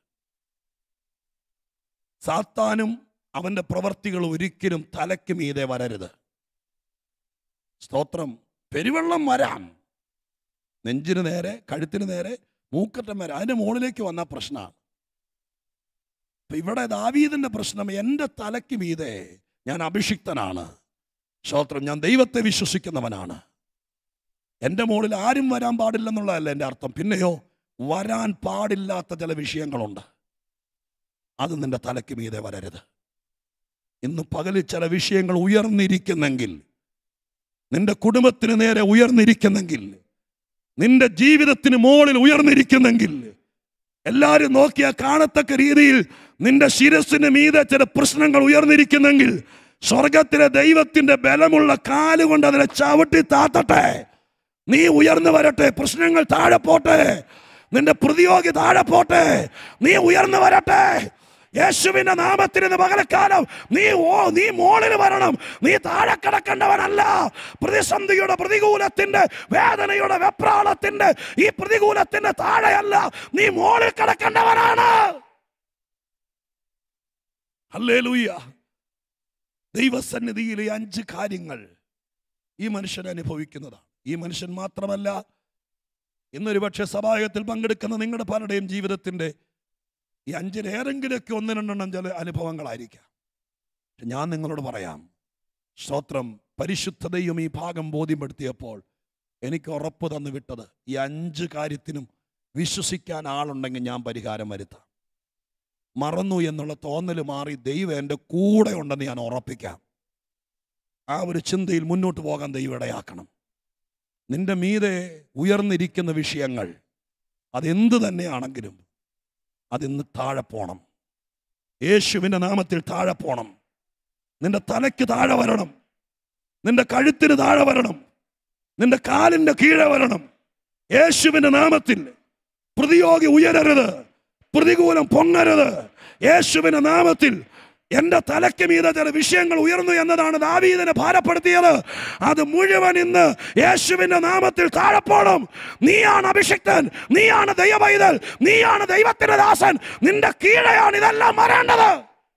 സാത്താനും അവൻ്റെ പ്രവർത്തികൾ ഒരിക്കലും തലയ്ക്ക് മീതെ വരരുത്. സ്തോത്രം, പെരുവെള്ളം വരാം, നെഞ്ചിന് നേരെ, കഴുത്തിന് നേരെ, മൂക്കറ്റം വരെ, അതിൻ്റെ മുകളിലേക്ക് വന്ന പ്രശ്നമാണ്. ഇപ്പം ഇവിടെ ദാവീദിൻ്റെ പ്രശ്നം, എൻ്റെ തലയ്ക്ക് മീതെ ഞാൻ അഭിഷിക്തനാണ്. സ്തോത്രം, ഞാൻ ദൈവത്തെ വിശ്വസിക്കുന്നവനാണ്. എൻ്റെ മുകളിൽ ആരും വരാൻ പാടില്ലെന്നുള്ളതല്ല എൻ്റെ അർത്ഥം. പിന്നെയോ, വരാൻ പാടില്ലാത്ത ചില വിഷയങ്ങളുണ്ട്, അത് നിൻ്റെ തലയ്ക്ക് മീതെ വരരുത്. ഇന്ന് പകലിൽ ചില വിഷയങ്ങൾ ഉയർന്നിരിക്കുന്നെങ്കിൽ, നിന്റെ കുടുംബത്തിന് നേരെ ഉയർന്നിരിക്കുന്നെങ്കിൽ, നിന്റെ ജീവിതത്തിന് മുകളിൽ ഉയർന്നിരിക്കുന്നെങ്കിൽ, എല്ലാവരും നോക്കിയാൽ കാണത്തക്ക രീതിയിൽ നിന്റെ ശിരസിന് മീതെ ചില പ്രശ്നങ്ങൾ ഉയർന്നിരിക്കുന്നെങ്കിൽ, സ്വർഗത്തിലെ ദൈവത്തിന്റെ ബലമുള്ള കാലുകൊണ്ട് അതിനെ ചവിട്ടി താത്തട്ടെ. നീ ഉയർന്നു വരട്ടെ, പ്രശ്നങ്ങൾ താഴെ പോട്ടെ, നിന്റെ പ്രതിയോഗി താഴെ പോട്ടെ, നീ ഉയർന്നു വരട്ടെ. യേശുവിന്റെ നാമത്തിൽ ഇന്ന് പകൽക്കാലം നീ മോളിൽ വരണം. നീ താഴെ കിടക്കേണ്ടവനല്ല. പ്രതിസന്ധിയുടെ, പ്രതികൂലത്തിന്റെ, വേദനയുടെ, വെപ്രാളത്തിന്റെ ഈ പ്രതികൂലത്തിന്റെ താഴെയല്ല, നീ മോളിൽ കിടക്കേണ്ടവനാണ്. ഹല്ലേലൂയ. ദൈവസന്നിധിയിലെ 5 കാര്യങ്ങൾ ഈ മനുഷ്യൻ അനുഭവിക്കുന്നതാണ്. ഈ മനുഷ്യൻ മാത്രമല്ല, ഇന്നൊരു പക്ഷേ സഭായത്തിൽ പങ്കെടുക്കുന്ന നിങ്ങളുടെ പലരുടെയും ജീവിതത്തിന്റെ ഈ 5-ലേറെങ്കിലൊക്കെ 1-2 ചില അനുഭവങ്ങളായിരിക്കാം. ഞാൻ നിങ്ങളോട് പറയാം, സ്തോത്രം, പരിശുദ്ധതയും ഈ ഭാഗം ബോധ്യപ്പെടുത്തിയപ്പോൾ എനിക്ക് ഉറപ്പ് തന്നു വിട്ടത്, ഈ 5 കാര്യത്തിനും വിശ്വസിക്കാൻ ആളുണ്ടെങ്കിൽ ഞാൻ പരിഹാരം വരുത്താം. മറന്നു എന്നുള്ള തോന്നൽ മാറി ദൈവം എൻ്റെ കൂടെ ഉണ്ടെന്ന് ഞാൻ ഉറപ്പിക്കാം. ആ ഒരു ചിന്തയിൽ മുന്നോട്ട് പോകാൻ ദൈവം ഇടയാക്കണം. നിന്റെ മീതെ ഉയർന്നിരിക്കുന്ന വിഷയങ്ങൾ അതെന്ത് തന്നെയാണെങ്കിലും അതിന്ന് താഴെ പോണം. യേശുവിൻ്റെ നാമത്തിൽ താഴെ പോണം. നിന്റെ തലയ്ക്ക് താഴെ വരണം, നിന്റെ കഴുത്തിന് താഴെ വരണം, നിന്റെ കാലിൻ്റെ കീഴെ വരണം. യേശുവിൻ്റെ നാമത്തിൽ പ്രതിയോഗി ഉയരരുത്, പ്രതികൂലം പൊങ്ങരുത്. യേശുവിൻ്റെ നാമത്തിൽ എൻ്റെ തലയ്ക്ക് മീതെ ചില വിഷയങ്ങൾ ഉയർന്നു എന്നതാണ് ദാവീദിനെ ഭാരപ്പെടുത്തിയത്. അത് മുഴുവൻ ഇന്ന് യേശുവിൻ്റെ നാമത്തിൽ താഴെ പോണം. നീയാണ് അഭിഷിക്തൻ, നീയാണ് ദൈവപൈതൽ, നീയാണ് ദൈവത്തിന്റെ ദാസൻ. നിന്റെ കീഴെയാണ് ഇതെല്ലാം വരേണ്ടത്.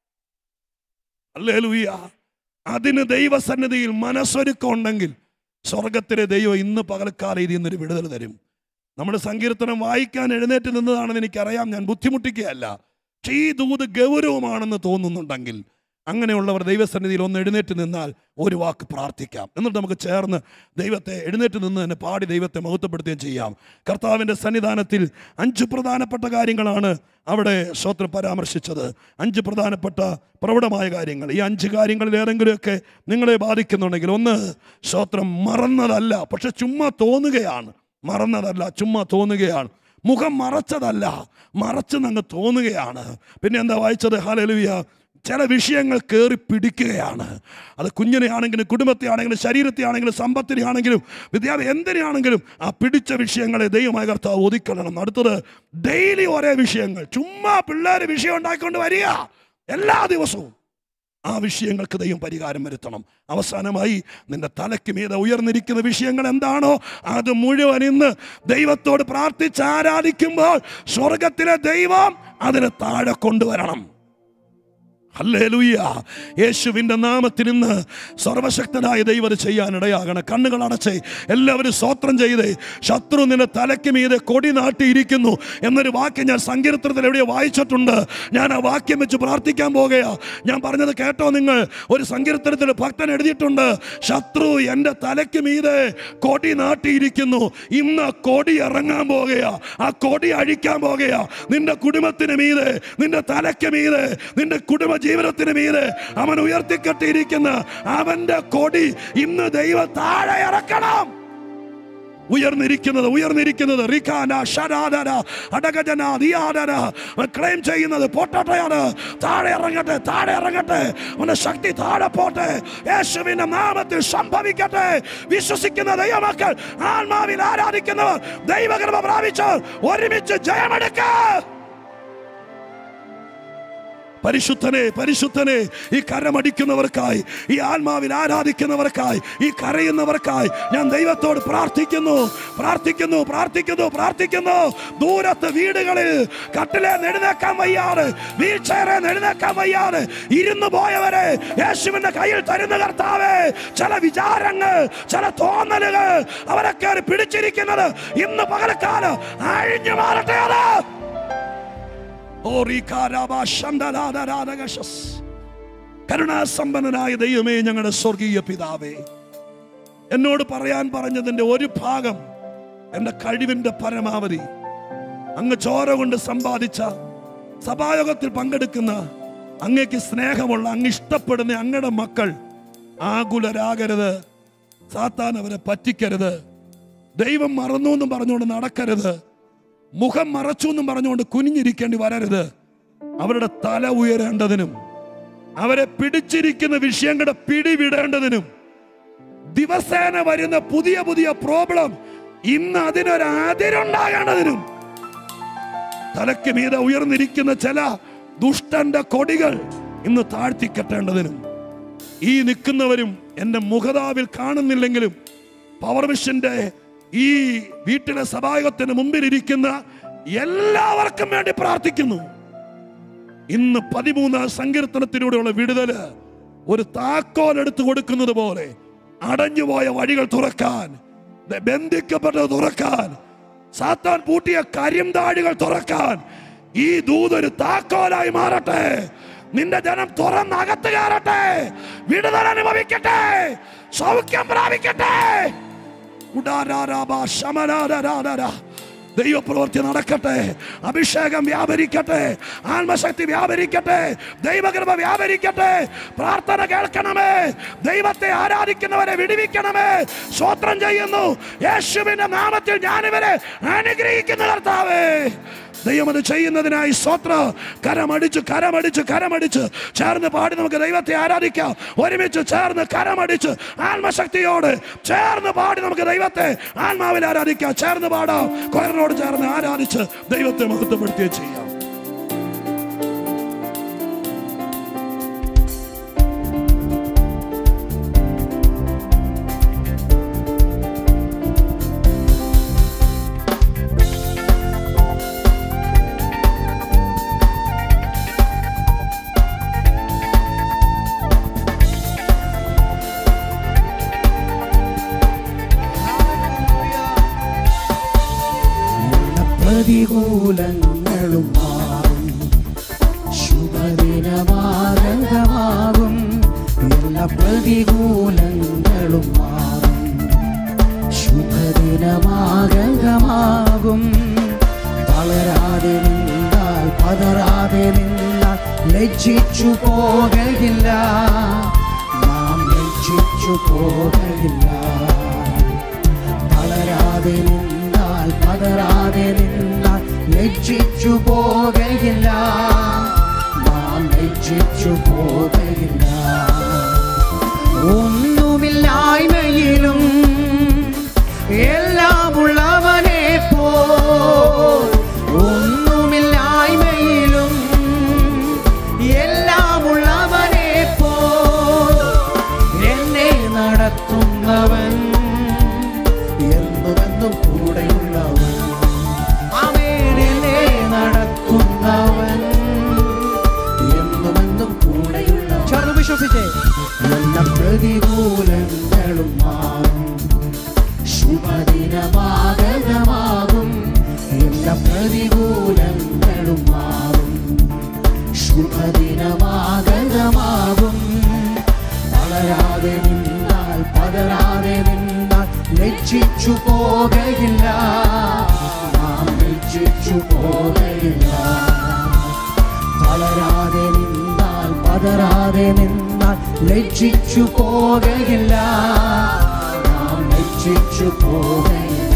ഹല്ലേലൂയ. അതിന് ദൈവസന്നിധിയിൽ മനസ്സൊരുക്കം ഉണ്ടെങ്കിൽ സ്വർഗത്തിലെ ദൈവം ഇന്ന് പകൽക്കാലം ഇതിൽ നിന്നൊരു വിടുതൽ തരും. നമ്മുടെ സങ്കീർത്തനം വായിക്കാൻ എഴുന്നേറ്റ് നിന്നതാണെന്ന് എനിക്കറിയാം, ഞാൻ ബുദ്ധിമുട്ടിക്കുകയല്ല. പക്ഷേ ഈ ദൂത് ഗൗരവമാണെന്ന് തോന്നുന്നുണ്ടെങ്കിൽ അങ്ങനെയുള്ളവർ ദൈവസന്നിധിയിൽ ഒന്ന് എഴുന്നേറ്റ് നിന്നാൽ ഒരു വാക്ക് പ്രാർത്ഥിക്കാം. എന്നിട്ട് നമുക്ക് ചേർന്ന് ദൈവത്തെ എഴുന്നേറ്റ് നിന്ന് തന്നെ പാടി ദൈവത്തെ മഹത്വപ്പെടുത്തുകയും ചെയ്യാം. കർത്താവിൻ്റെ സന്നിധാനത്തിൽ 5 പ്രധാനപ്പെട്ട കാര്യങ്ങളാണ് അവിടെ സ്തോത്രം പരാമർശിച്ചത്. 5 പ്രധാനപ്പെട്ട പ്രൗഢമായ കാര്യങ്ങൾ. ഈ 5 കാര്യങ്ങളിൽ ഏതെങ്കിലുമൊക്കെ നിങ്ങളെ ബാധിക്കുന്നുണ്ടെങ്കിൽ, ഒന്ന്, സ്തോത്രം, മറന്നതല്ല പക്ഷെ ചുമ്മാ തോന്നുകയാണ്. മറന്നതല്ല, ചുമ്മാ തോന്നുകയാണ്. മുഖം മറച്ചതല്ല, മറച്ചെന്നങ്ങ് തോന്നുകയാണ്. പിന്നെ എന്താ വായിച്ചത്? ഹല്ലേലൂയ. ചില വിഷയങ്ങൾ കയറി പിടിക്കുകയാണ്. അത് കുഞ്ഞിനെ ആണെങ്കിലും, കുടുംബത്തെ ആണെങ്കിലും, ശരീരത്തെ ആണെങ്കിലും, സമ്പത്തിനെ ആണെങ്കിലും, വിദ്യാഭ്യാസം എന്തിനാണെങ്കിലും ആ പിടിച്ച വിഷയങ്ങളെ ദൈവമായ കർത്താവ് ഒതുക്കണം. അടുത്തത്, ഡെയിലി ഒരേ വിഷയങ്ങൾ. ചുമ്മാ പിള്ളേർ വിഷയം ഉണ്ടാക്കിക്കൊണ്ട് വരിക എല്ലാ ദിവസവും. ആ വിഷയങ്ങൾക്ക് ദൈവം പരിഹാരം വരുത്തണം. അവസാനമായി, നിന്റെ തലയ്ക്ക് മീതെ ഉയർന്നിരിക്കുന്ന വിഷയങ്ങൾ എന്താണോ അത് മുഴുവൻ ഇന്ന് ദൈവത്തോട് പ്രാർത്ഥിച്ച് ആരാധിക്കുമ്പോൾ സ്വർഗത്തിലെ ദൈവം അതിനെ താഴെ കൊണ്ടുവരണം. ഹല്ലേലൂയ. യേശുവിൻ്റെ നാമത്തിൽ ഇന്ന് സർവശക്തനായ ദൈവം ചെയ്യാനിടയാകണം. കണ്ണുകൾ അടച്ച് എല്ലാവരും സ്തോത്രം ചെയ്തേ. ശത്രു നിന്റെ തലയ്ക്ക് മീതെ കൊടി നാട്ടിയിരിക്കുന്നു എന്നൊരു വാക്യം ഞാൻ സങ്കീർത്തനത്തിൽ എവിടെയോ വായിച്ചിട്ടുണ്ട്. ഞാൻ ആ വാക്യം വെച്ച് പ്രാർത്ഥിക്കാൻ പോകുകയാ. ഞാൻ പറഞ്ഞത് കേട്ടോ നിങ്ങൾ? ഒരു സങ്കീർത്തനത്തിൽ ഭക്തൻ എഴുതിയിട്ടുണ്ട്, ശത്രു എൻ്റെ തലയ്ക്ക് മീതെ കൊടി നാട്ടിയിരിക്കുന്നു. ഇന്ന് കൊടി ഇറങ്ങാൻ പോകുകയാ. ആ കൊടി അഴിക്കാൻ പോകുകയാ. നിന്റെ കുടുംബത്തിന് മീതെ, നിന്റെ തലയ്ക്ക് മീതെ, നിന്റെ കുടുംബ ജീവിതത്തിന് മീതെ അവൻ ഉയർത്തിക്കെട്ടിയിരിക്കുന്ന അവന്റെ കൊടി ഇന്ന് ദൈവം താഴെ ഇറക്കണം. ഉയർന്നിരിക്കുന്നത് ക്ലെയിം ചെയ്യുന്നത് പോട്ടയാണ്. താഴെ ഇറങ്ങട്ടെ, താഴെ ഇറങ്ങട്ടെ. അവന്റെ ശക്തി താഴെ പോട്ടെ. യേശുവിന്റെ നാമത്തിൽ സംഭവിക്കട്ടെ. വിശ്വസിക്കുന്ന ദൈവമക്കൾ, ആത്മാവിൽ ആരാധിക്കുന്നവർ, ദൈവകൃപ പ്രാപിച്ചവർ ഒരുമിച്ച് ജയമെടുക്ക. പരിശുദ്ധനെ, പരിശുദ്ധനെ, ഈ കരമടിക്കുന്നവർക്കായി, ഈ ആത്മാവിൽ ആരാധിക്കുന്നവർക്കായി, ഈ കരയുന്നവർക്കായി ഞാൻ ദൈവത്തോട് പ്രാർത്ഥിക്കുന്നു, പ്രാർത്ഥിക്കുന്നു, പ്രാർത്ഥിക്കുന്നു, പ്രാർത്ഥിക്കുന്നു. ദൂരത്ത് വീടുകളിൽ കട്ടിലെ എഴുന്നേക്കാൻ വയ്യാതെ, വീൽ ചെയറെ എഴുന്നേക്കാൻ വയ്യാതെ ഇരുന്നു പോയവരെ യേശുവിന്റെ കയ്യിൽ തരുന്ന കർത്താവേ, ചില വിചാരങ്ങൾ, ചില തോന്നലുകൾ അവരെ കയറി പിടിച്ചിരിക്കുന്നത് ഇന്ന് പകൽക്കാലം അഴിഞ്ഞു മാറട്ടെ. കരുണാസമ്പന്നനായ ദൈവമേ, ഞങ്ങളുടെ സ്വർഗീയ പിതാവേ, എന്നോട് പറയാൻ പറഞ്ഞതിന്റെ ഒരു ഭാഗം എന്റെ കഴിവിന്റെ പരമാവധി അങ്ങ് ചോര കൊണ്ട് സമ്പാദിച്ച സഭായോഗത്തിൽ പങ്കെടുക്കുന്ന അങ്ങേക്ക് സ്നേഹമുള്ള, അങ്ങ് ഇഷ്ടപ്പെടുന്ന അങ്ങയുടെ മക്കൾ ആകുലരാകരുത്. സാത്താൻ അവരെ പറ്റിക്കരുത്. ദൈവം മറന്നു എന്നും പറഞ്ഞുകൊണ്ട് നടക്കരുത്. മുഖം മറച്ചു എന്നും പറഞ്ഞുകൊണ്ട് കുനിഞ്ഞിരിക്കേണ്ടി വരരുത്. അവരുടെ തല ഉയരേണ്ടതിനും അവരെ പിടിച്ചിരിക്കുന്ന വിഷയങ്ങളുടെ പിടിവിടേണ്ടതിനും ദിവസേന വരുന്ന പുതിയ പുതിയ പ്രോബ്ലം ഇന്ന് അതിനൊരു അതിരുണ്ടാകേണ്ടതിനും തലയ്ക്ക് മീതെ ഉയർന്നിരിക്കുന്ന ചില ദുഷ്ടന്റെ കൊടികൾ ഇന്ന് താഴ്ത്തിക്കെട്ടേണ്ടതിനും ഈ നിൽക്കുന്നവരും എന്റെ മുഖതാവിൽ കാണുന്നില്ലെങ്കിലും പവർവിഷന്റെ ഈ വീട്ടിലെ സഭായോഗത്തിന് മുമ്പിലിരിക്കുന്ന എല്ലാവർക്കും വേണ്ടി പ്രാർത്ഥിക്കുന്നു. ഇന്ന് 13 സങ്കീർത്തനത്തിലൂടെയുള്ള വിടുതല് ഒരു താക്കോൽ എടുത്തു കൊടുക്കുന്നത് പോലെ അടഞ്ഞുപോയ വഴികൾ തുറക്കാൻ, ബന്ധിക്കപ്പെട്ടത് തുറക്കാൻ, സാത്താൻ പൂട്ടിയ കരിംതാഴികൾ തുറക്കാൻ ഈ ദൂതൊരു താക്കോലായി മാറട്ടെ. നിന്റെ ജനം തുറന്നകത്ത് കയറട്ടെ, വിടുതൽ അനുഭവിക്കട്ടെ, സൗഖ്യം പ്രാപിക്കട്ടെ. ദൈവപ്രവൃത്തി നടക്കട്ടെ, അഭിഷേകം വ്യാപരിക്കട്ടെ, ആത്മശക്തി വ്യാപരിക്കട്ടെ, ദൈവകൃപ വ്യാപരിക്കട്ടെ. പ്രാർത്ഥന കേൾക്കണമേ, ദൈവത്തെ ആരാധിക്കുന്നവരെ വിടുവിക്കണമേ. സ്തോത്രം ചെയ്യുന്നു. യേശുവിന്റെ നാമത്തിൽ ഞാനിവരെ അനുഗ്രഹിക്കുന്ന കർത്താവേ, ദൈവം അത് ചെയ്യുന്നതിനായി സ്തോത്രം. കരമടിച്ച് കരമടിച്ച് കരമടിച്ച് ചേർന്ന് പാടി നമുക്ക് ദൈവത്തെ ആരാധിക്കാം. ഒരുമിച്ച് ചേർന്ന് കരമടിച്ച് ആത്മശക്തിയോട് ചേർന്ന് പാടി നമുക്ക് ദൈവത്തെ ആത്മാവിൽ ആരാധിക്കാം. ചേർന്ന് പാടാം. കൊയറിനോട് ചേർന്ന് ആരാധിച്ച് ദൈവത്തെ മഹത്വപ്പെടുത്തുകയും ചെയ്യാം. പ്രതികൂലങ്ങളും മാറും, ശുഭദിനമാകമാകും. എല്ലാ പ്രതികൂലങ്ങളും മാറും, ശുഭദിനമാകമാകും. തളരാതെ നിന്നാൽ, പതറാതെ നിന്നാൽ ലജ്ജിച്ചു പോകയില്ല, നാം ലജ്ജിച്ചു പോകയില്ല. തളരാതെ നിന്നാൽ, പതറാതെ നിന്നാൽ ലജ്ജിച്ചു പോകയില്ല, നാം ലജ്ജിച്ചു പോകയില്ല. ഒന്നുമില്ലായ്മയിലും എല്ലാം ഉള്ളവനെ പോൽ, ഒന്നുമില്ലായ്മയിലും എല്ലാം ഉള്ളവനെ പോൽ എന്നെ നടത്തുന്നവൻ, എന്നുമെന്നും കൂടെയുള്ളവൻ. ആമേൻ. എന്നെ നടത്തുന്നവൻ, എന്നുമെന്നും കൂടെ പ്രതികൂലങ്ങളും മാറും. ശുഭദിനമാഗതമാകും. എല്ലാ പ്രതികൂലങ്ങളും മാറും. ശുഭദിനമാഗതമാകും. തളരാതെ നിന്നാൽ പതരാതെ നിന്നാൽ ലജ്ജിച്ചു പോകയില്ല. നാം ലജ്ജിച്ചു പോകയില്ല. തളരാതെ നിന്നാൽ പതരാതെ നിന്നാൽ ലജ്ജിച്ചു പോകയില്ല. നാം ലജ്ജിച്ചു പോകയില്ല.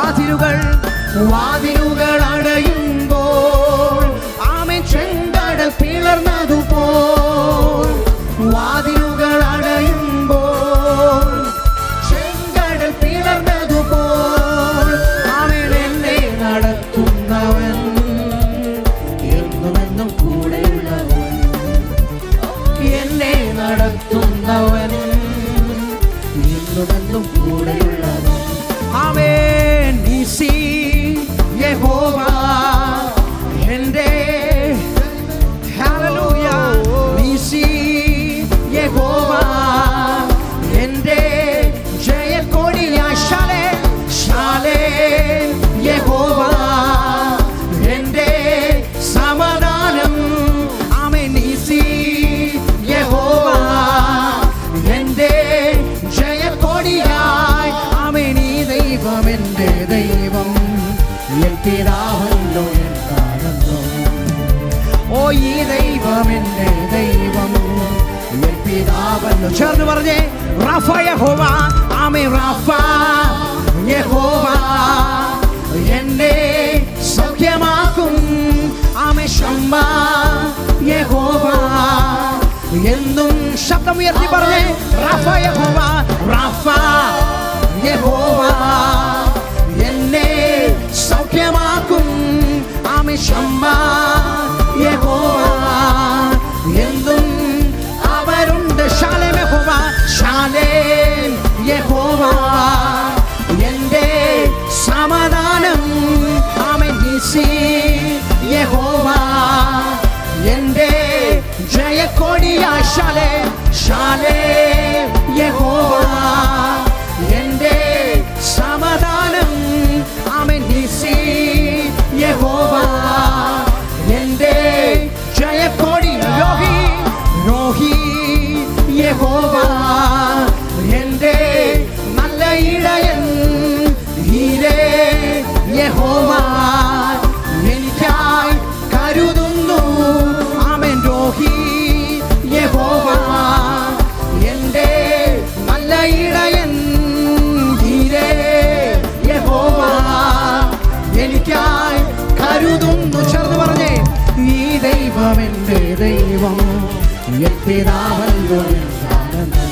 വാതിലുകൾ അടയുമ്പോൾ ആമേൻ ചെങ്കടൽ പിളർന്നതുപോൽ. വാതിലുകൾ അടയുമ്പോൾ ചെങ്കടൽ പിളർന്നതുപോൽ ആമേൻ എന്നെ നടത്തുന്നവൻ എന്നുമെന്നും കൂടെയുള്ളവൻ. എന്നെ നടത്തുന്നവൻ എന്നുമെന്നും കൂടെയുള്ളവൻ. ആമേൻ നീസി യഹോവ എൻ്റെ ഹല്ലേലൂയ. നീസി യഹോവ എൻ്റെ ജയക്കൊടിയായി. ശാലേ യഹോവ എൻ്റെ സമാധാനം. ആമേൻ നീസി യഹോവ എൻ്റെ ജയക്കൊടിയായി. ആമേൻ ഈ ദൈവം എൻ്റെ ദൈവം എൻ പിതാവല്ലോ എന്താണെന്നോ. ഓ ഈ ദൈവം എൻ്റെ ദൈവം എൻ പിതാവല്ലോ. ചേർന്ന് പറഞ്ഞേ റാഫ യഹോവ. ആമേൻ റാഫ യഹോവ എന്നെ സൗഖ്യമാക്കും. ആമേൻ ശമ്മ യഹോവ എന്നും. ശബ്ദം ഉയർത്തി പറഞ്ഞേ റാഫ യഹോവ. റാഫ യഹോവ എന്നെ സൗഖ്യമാക്കും. ആമേൻ ശമ്മ യഹോവ എന്നും അവരുണ്ട്. ശാലേം യഹോവ. ശാലേം യഹോവ എൻ്റെ സമാധാനം. ആമേൻ നീസി യഹോവ എൻ്റെ ജയക്കൊടിയായി. ശാലേം യഹോവ എൻ്റെ സമാധാനം. ആമേൻ നീസി യഹോവ എൻ്റെ ജയക്കൊടി. രോഹി യഹോവ എൻ്റെ നല്ല ഇടയൻ. ഹീരേ യഹോവ എനിക്കായി കരുതുന്നു. ആമേൻ രോഹി യഹോവ എൻ്റെ നല്ല ഇടയൻ. ഹീരേ യഹോവ എനിക്കായി കരുതുന്നു. ചേർന്ന് പറഞ്ഞേ ഈ ദൈവം എൻ്റെ ദൈവം എൻ പിതാവല്ലോ എന്താണെന്നത്.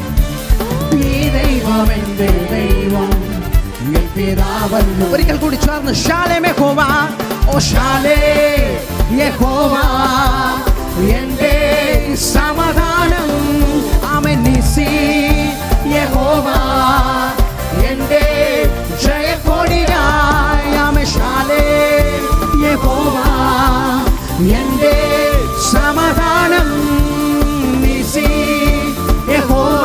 ഈ ദൈവം എൻ്റെ ദൈവം എൻ പിതാവല്ലോ. ഒരിക്കൽ കൂടി ചേർന്ന് ശാലേം യഹോവ. ഓ ശാലേ യഹോവ എൻ്റെ സമാധാനം. ആമേൻ നീസി യഹോവ എൻ്റെ ജയക്കൊടിയായി. ആമേൻ ശാലേ യഹോവ എൻ്റെ സമാധാനം. നീസി യഹോവ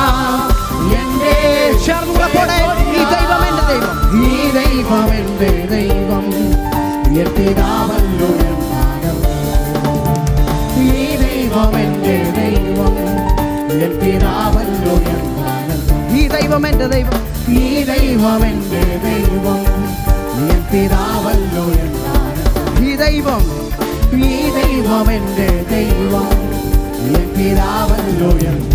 എൻ്റെ. ചേർന്നുറപ്പോടെ ഈ ദൈവം എൻ്റെ ദൈവം. ഈ ദൈവം എൻ്റെ ദൈവം എൻ പിതാവല്ലോ എന്താണെന്നോ. ഈ ദൈവം എൻ്റെ ദൈവം എൻ പിതാവല്ലോ എന്താണെന്നോ. ഈ ദൈവം എൻ്റെ ദൈവം. ഈ ദൈവം എൻ്റെ ദൈവം എൻ പിതാവല്ലോ എന്താണെന്നോ. ഈ ദൈവം എൻ്റെ ദൈവം എൻ പിതാവല്ലോ എന്താണെന്നോ.